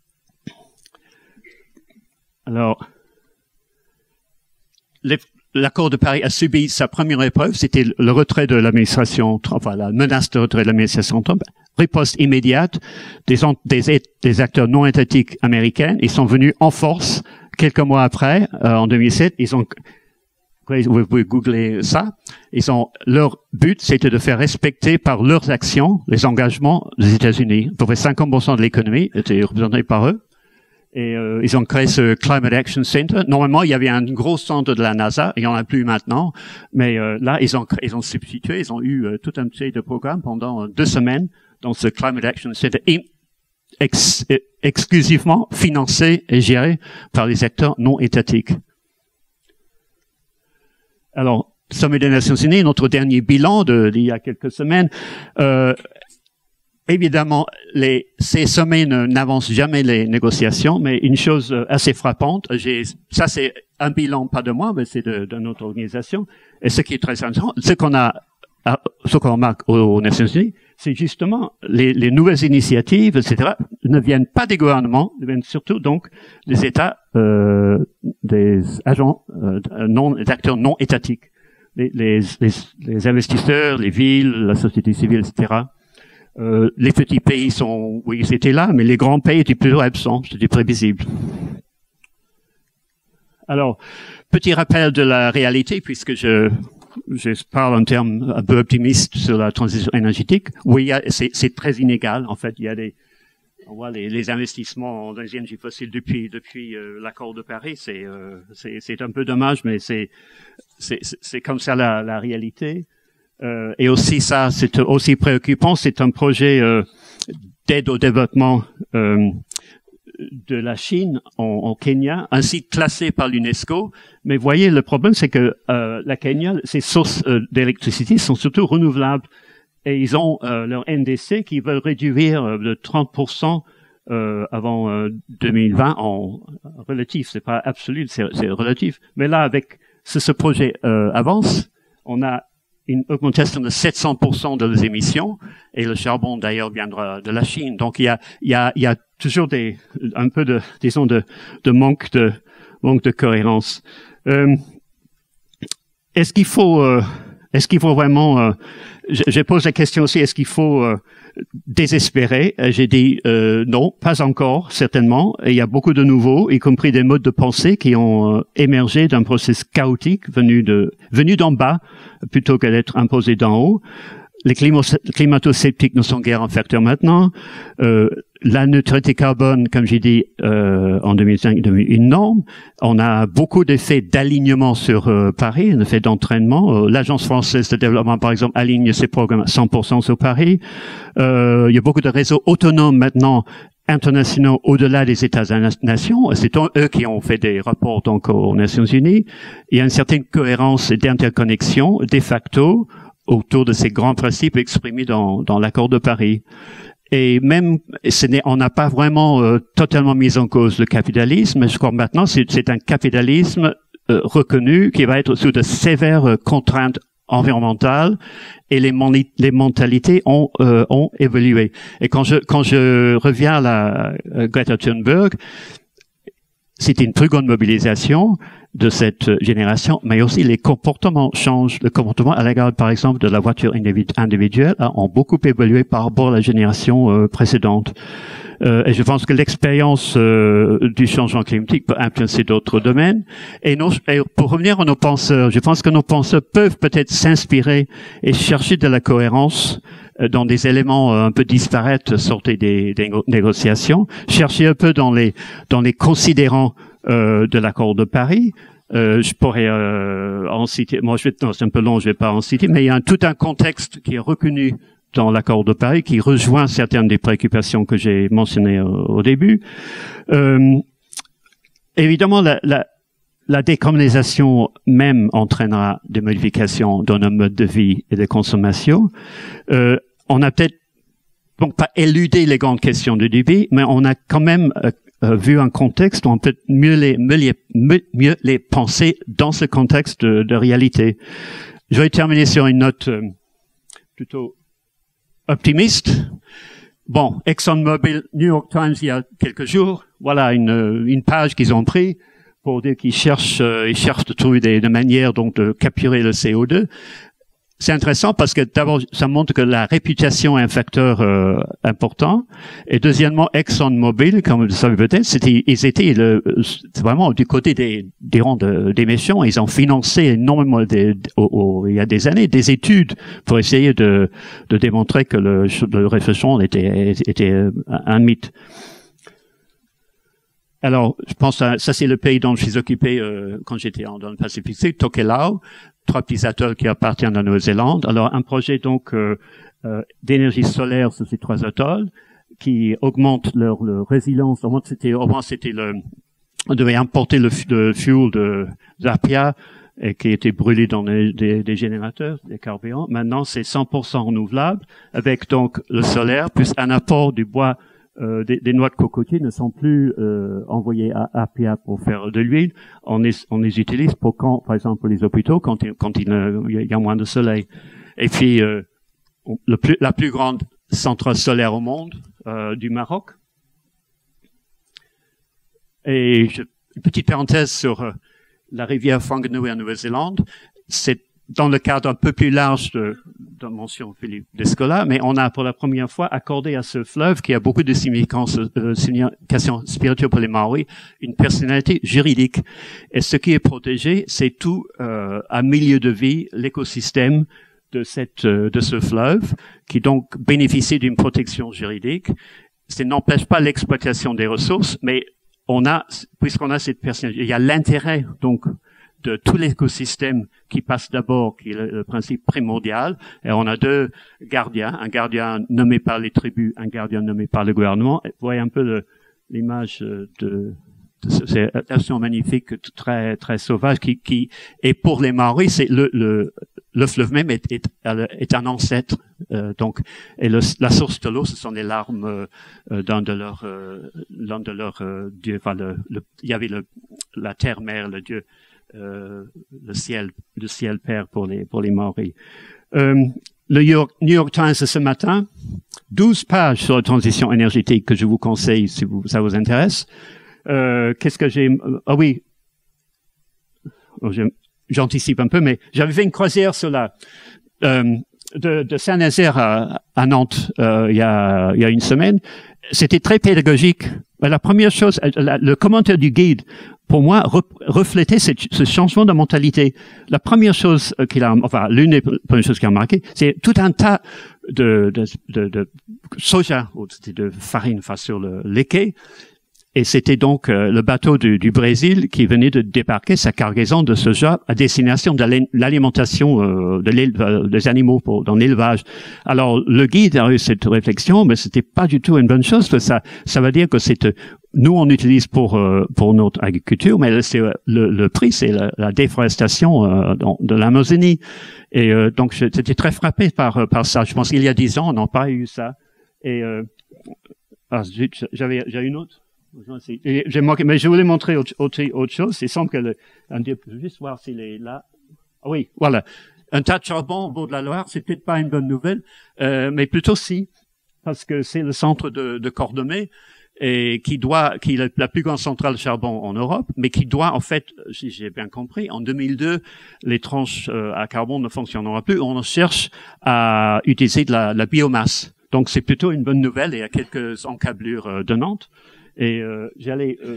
Alors, l'accord de Paris a subi sa première épreuve, c'était le retrait de l'administration, enfin la menace de retrait de l'administration Trump. Riposte immédiate des, des, des acteurs non étatiques américains. Ils sont venus en force quelques mois après, euh, en deux mille sept. Ils ont, vous pouvez googler ça. Ils ont, leur but, c'était de faire respecter par leurs actions les engagements des États-Unis. À peu près cinquante pour cent de l'économie était représenté par eux. Et euh, ils ont créé ce Climate Action Center. Normalement, il y avait un gros centre de la NASA, il n'y en a plus maintenant. Mais euh, là, ils ont ils ont substitué, ils ont eu euh, tout un série de programmes pendant euh, deux semaines dans ce Climate Action Center, ex, exclusivement financé et géré par les acteurs non étatiques. Alors, Sommet des Nations Unies, notre dernier bilan de, d'il y a quelques semaines, euh, évidemment, les, ces sommets ne, n'avancent jamais les négociations, mais une chose assez frappante, j'ai, ça c'est un bilan pas de moi, mais c'est de, de notre organisation, et ce qui est très intéressant, ce qu'on a, ce qu'on remarque aux Nations Unies, c'est justement les, les nouvelles initiatives, et cetera, ne viennent pas des gouvernements, ne viennent surtout donc des États, euh, des agents euh, non, des acteurs non étatiques, les, les, les, les investisseurs, les villes, la société civile, et cetera. Euh, les petits pays sont, oui, ils étaient là, mais les grands pays étaient plutôt absents, c'était prévisible. Alors, petit rappel de la réalité, puisque je je parle en termes un peu optimistes sur la transition énergétique. Oui, il y a, c'est, c'est très inégal. En fait, il y a des, on voit les, les investissements dans les énergies fossiles depuis depuis euh, l'accord de Paris. C'est, euh, c'est c'est un peu dommage, mais c'est c'est c'est comme ça la, la réalité. Euh, et aussi ça, c'est aussi préoccupant. C'est un projet euh, d'aide au développement euh, de la Chine en, en Kenya, un site classé par l'UNESCO. Mais voyez, le problème, c'est que euh, la Kenya, ses sources euh, d'électricité sont surtout renouvelables. Et ils ont euh, leur N D C qui veulent réduire euh, de trente pour cent euh, avant euh, deux mille vingt en relatif. C'est pas absolu, c'est, c'est relatif. Mais là, avec ce, ce projet euh, avance, on a une augmentation de sept cents pour cent de les émissions, et le charbon d'ailleurs viendra de la Chine. Donc il y a, il y a, il y a toujours des, un peu de, disons, de, de manque de, manque de cohérence. Euh, est-ce qu'il faut, euh, est-ce qu'il faut vraiment, euh, je, je pose la question aussi, est-ce qu'il faut euh, désespérer? J'ai dit euh, non, pas encore, certainement. Et il y a beaucoup de nouveaux, y compris des modes de pensée qui ont euh, émergé d'un processus chaotique venu de, venu d'en bas, plutôt que d'être imposé d'en haut. Les climato-sceptiques ne sont guère un facteur maintenant. Euh, la neutralité carbone, comme j'ai dit, euh, en deux mille cinq, est devenue une norme. On a beaucoup d'effets d'alignement sur euh, Paris, un effet d'entraînement. Euh, L'Agence française de développement, par exemple, aligne ses programmes à cent pour cent sur Paris. Euh, il y a beaucoup de réseaux autonomes maintenant, internationaux, au-delà des États-nations. C'est eux qui ont fait des rapports donc aux Nations Unies. Il y a une certaine cohérence et d'interconnexion, de facto, autour de ces grands principes exprimés dans, dans l'accord de Paris. Et même, ce n'est, on n'a pas vraiment euh, totalement mis en cause le capitalisme, mais je crois que maintenant c'est, c'est un capitalisme euh, reconnu qui va être sous de sévères euh, contraintes environnementales, et les, moni- les mentalités ont, euh, ont évolué. Et quand je, quand je reviens à la euh, Greta Thunberg, c'était une plus grande mobilisation de cette génération, mais aussi les comportements changent. Le comportement à l'égard, par exemple, de la voiture individuelle a ont beaucoup évolué par rapport à la génération euh, précédente. Euh, et je pense que l'expérience euh, du changement climatique peut influencer d'autres domaines. Et, nos, et pour revenir à nos penseurs, je pense que nos penseurs peuvent peut-être s'inspirer et chercher de la cohérence dans des éléments un peu disparates sortis des, des négociations, chercher un peu dans les dans les considérants euh, de l'accord de Paris. Euh, je pourrais euh, en citer. Moi, je vais, non, c'est un peu long, je vais pas en citer, mais il y a un, tout un contexte qui est reconnu dans l'accord de Paris, qui rejoint certaines des préoccupations que j'ai mentionnées au, au début. Euh, évidemment, la, la La décarbonisation même entraînera des modifications dans nos modes de vie et de consommation. Euh, on a peut-être donc pas éludé les grandes questions du débit, mais on a quand même euh, euh, vu un contexte où on peut mieux les, mieux les, mieux les penser dans ce contexte de, de réalité. Je vais terminer sur une note euh, plutôt optimiste. Bon, ExxonMobil, New York Times, il y a quelques jours, voilà une, une page qu'ils ont pris pour dire qu'ils cherchent, euh, ils cherchent de trouver des, des manières donc de capturer le C O deux. C'est intéressant parce que d'abord, ça montre que la réputation est un facteur euh, important. Et deuxièmement, ExxonMobil, comme vous le savez peut-être, c'était, ils étaient le, vraiment du côté des, des rangs de, des méchants. Ils ont financé énormément des, au, au, il y a des années des études pour essayer de, de démontrer que le, le réfléchissement était, était un mythe. Alors, je pense à, ça c'est le pays dont je suis occupé euh, quand j'étais en, dans le Pacifique Sud, Tokelau, trois petits atolls qui appartiennent à la Nouvelle-Zélande. Alors, un projet donc euh, euh, d'énergie solaire sur ces trois atolls qui augmente leur, leur résilience. Au moins, c'était, au moins, c'était le, on devait importer le, le fuel de d'Apia et qui était brûlé dans des, des, des générateurs, des carburants. Maintenant, c'est cent pour cent renouvelable, avec donc le solaire plus un apport du bois. Euh, des, des noix de cocotier ne sont plus euh, envoyées à A P A pour faire de l'huile. On, est, on les utilise pour quand, par exemple, pour les hôpitaux, quand, il, quand il, il y a moins de soleil. Et puis, euh, le plus, la plus grande centrale solaire au monde, euh, du Maroc. Et je, une petite parenthèse sur euh, la rivière Whanganui en Nouvelle-Zélande. C'est dans le cadre un peu plus large de, de mention Philippe Descola, mais on a pour la première fois accordé à ce fleuve, qui a beaucoup de significations euh, signification spirituelles pour les Maoris, une personnalité juridique. Et ce qui est protégé, c'est tout euh, un milieu de vie, l'écosystème de cette euh, de ce fleuve, qui donc bénéficie d'une protection juridique. Ça n'empêche pas l'exploitation des ressources, mais on a, puisqu'on a cette personnalité, il y a l'intérêt donc de tout l'écosystème qui passe d'abord, qui est le, le principe primordial. Et on a deux gardiens, un gardien nommé par les tribus, un gardien nommé par le gouvernement. Et vous voyez un peu l'image de, de cette nation magnifique, très très sauvage, qui, qui et pour les Maoris, c'est le, le le fleuve même est, est, est un ancêtre. Euh, donc, et le, la source de l'eau, ce sont les larmes euh, d'un de leurs euh, l'un de leurs euh, dieux. Enfin, le, le, il y avait le la terre mère, le dieu. Euh, le ciel, le ciel père pour les pour les Maoris. Euh, le New York, New York Times ce matin, douze pages sur la transition énergétique que je vous conseille si vous, ça vous intéresse. Euh, qu'est-ce que j'ai Ah oui, oh, j'anticipe un peu, mais j'avais fait une croisière sur la euh, de, de Saint-Nazaire à, à Nantes euh, il y a il y a une semaine. C'était très pédagogique. La première chose, la, le commentaire du guide, pour moi, re, reflétait cette, ce changement de mentalité. La première chose qu'il a, enfin, l'une des premières choses qu'il a remarqué, c'est tout un tas de, de, de, de soja, ou de farine, enfin, sur le, les quais. Et c'était donc euh, le bateau du, du Brésil qui venait de débarquer sa cargaison de soja à destination de l'alimentation euh, de des animaux pour, dans l'élevage. Alors le guide a eu cette réflexion, mais c'était pas du tout une bonne chose. Parce que ça, ça veut dire que c'est nous on utilise pour euh, pour notre agriculture, mais c'est le, le prix, c'est la, la déforestation euh, de l'Amazonie. Et euh, donc j'étais très frappé par par ça. Je pense qu'il y a dix ans, on n'a pas eu ça. Et euh, ah, j'avais j'ai une autre. J'ai manqué, mais je voulais montrer autre, autre, autre chose. Il semble que le, un dieu, juste voir s'il est là. Ah oui, voilà. Un tas de charbon au bord de la Loire, c'est peut-être pas une bonne nouvelle, euh, mais plutôt si, parce que c'est le centre de, de Cordemais et qui doit, qui est la plus grande centrale de charbon en Europe, mais qui doit, en fait, si j'ai bien compris, en deux mille deux, les tranches euh, à carbone ne fonctionneront plus. On cherche à utiliser de la, la biomasse. Donc c'est plutôt une bonne nouvelle. Et il y a quelques encablures euh, de Nantes. Et euh, j'allais euh,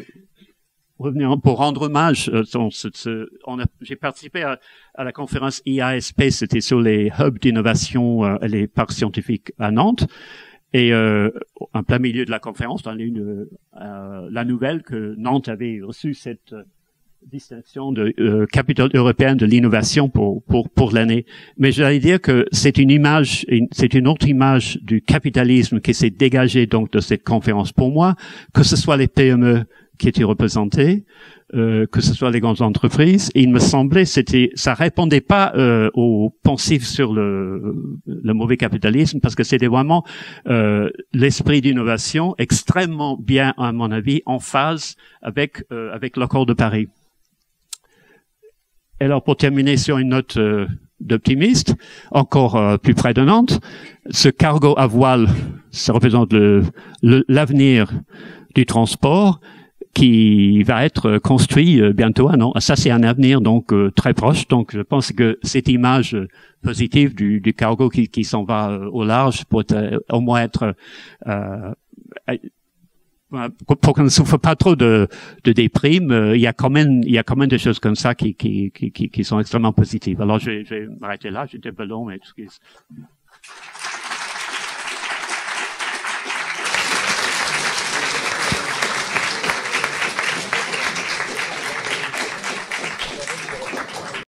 revenir pour rendre hommage. Euh, on, ce, ce, on a, j'ai participé à, à la conférence I A S P, c'était sur les hubs d'innovation euh, et les parcs scientifiques à Nantes. Et euh, en plein milieu de la conférence, on a eu une, euh, la nouvelle que Nantes avait reçu cette euh, distinction de euh, capitale européenne de l'innovation pour pour pour l'année. Mais j'allais dire que c'est une image, une, c'est une autre image du capitalisme qui s'est dégagée donc de cette conférence. Pour moi, que ce soit les P M E qui étaient représentées, euh, que ce soit les grandes entreprises, et il me semblait c'était ça répondait pas euh, aux pensifs sur le le mauvais capitalisme, parce que c'était vraiment euh, l'esprit d'innovation extrêmement bien, à mon avis, en phase avec euh, avec l'accord de Paris. Alors, pour terminer sur une note euh, d'optimiste, encore euh, plus près de Nantes, ce cargo à voile, ça représente le, le, l'avenir du transport qui va être construit euh, bientôt. Ah non, ça c'est un avenir donc euh, très proche. Donc, je pense que cette image euh, positive du, du cargo qui, qui s'en va euh, au large pour être, au moins être euh, pour qu'on ne souffre pas trop de, de déprime, euh, il y a quand même, il y a quand même des choses comme ça qui, qui, qui, qui sont extrêmement positives. Alors, je vais, je vais m'arrêter là. J'étais pas long, mais excuse.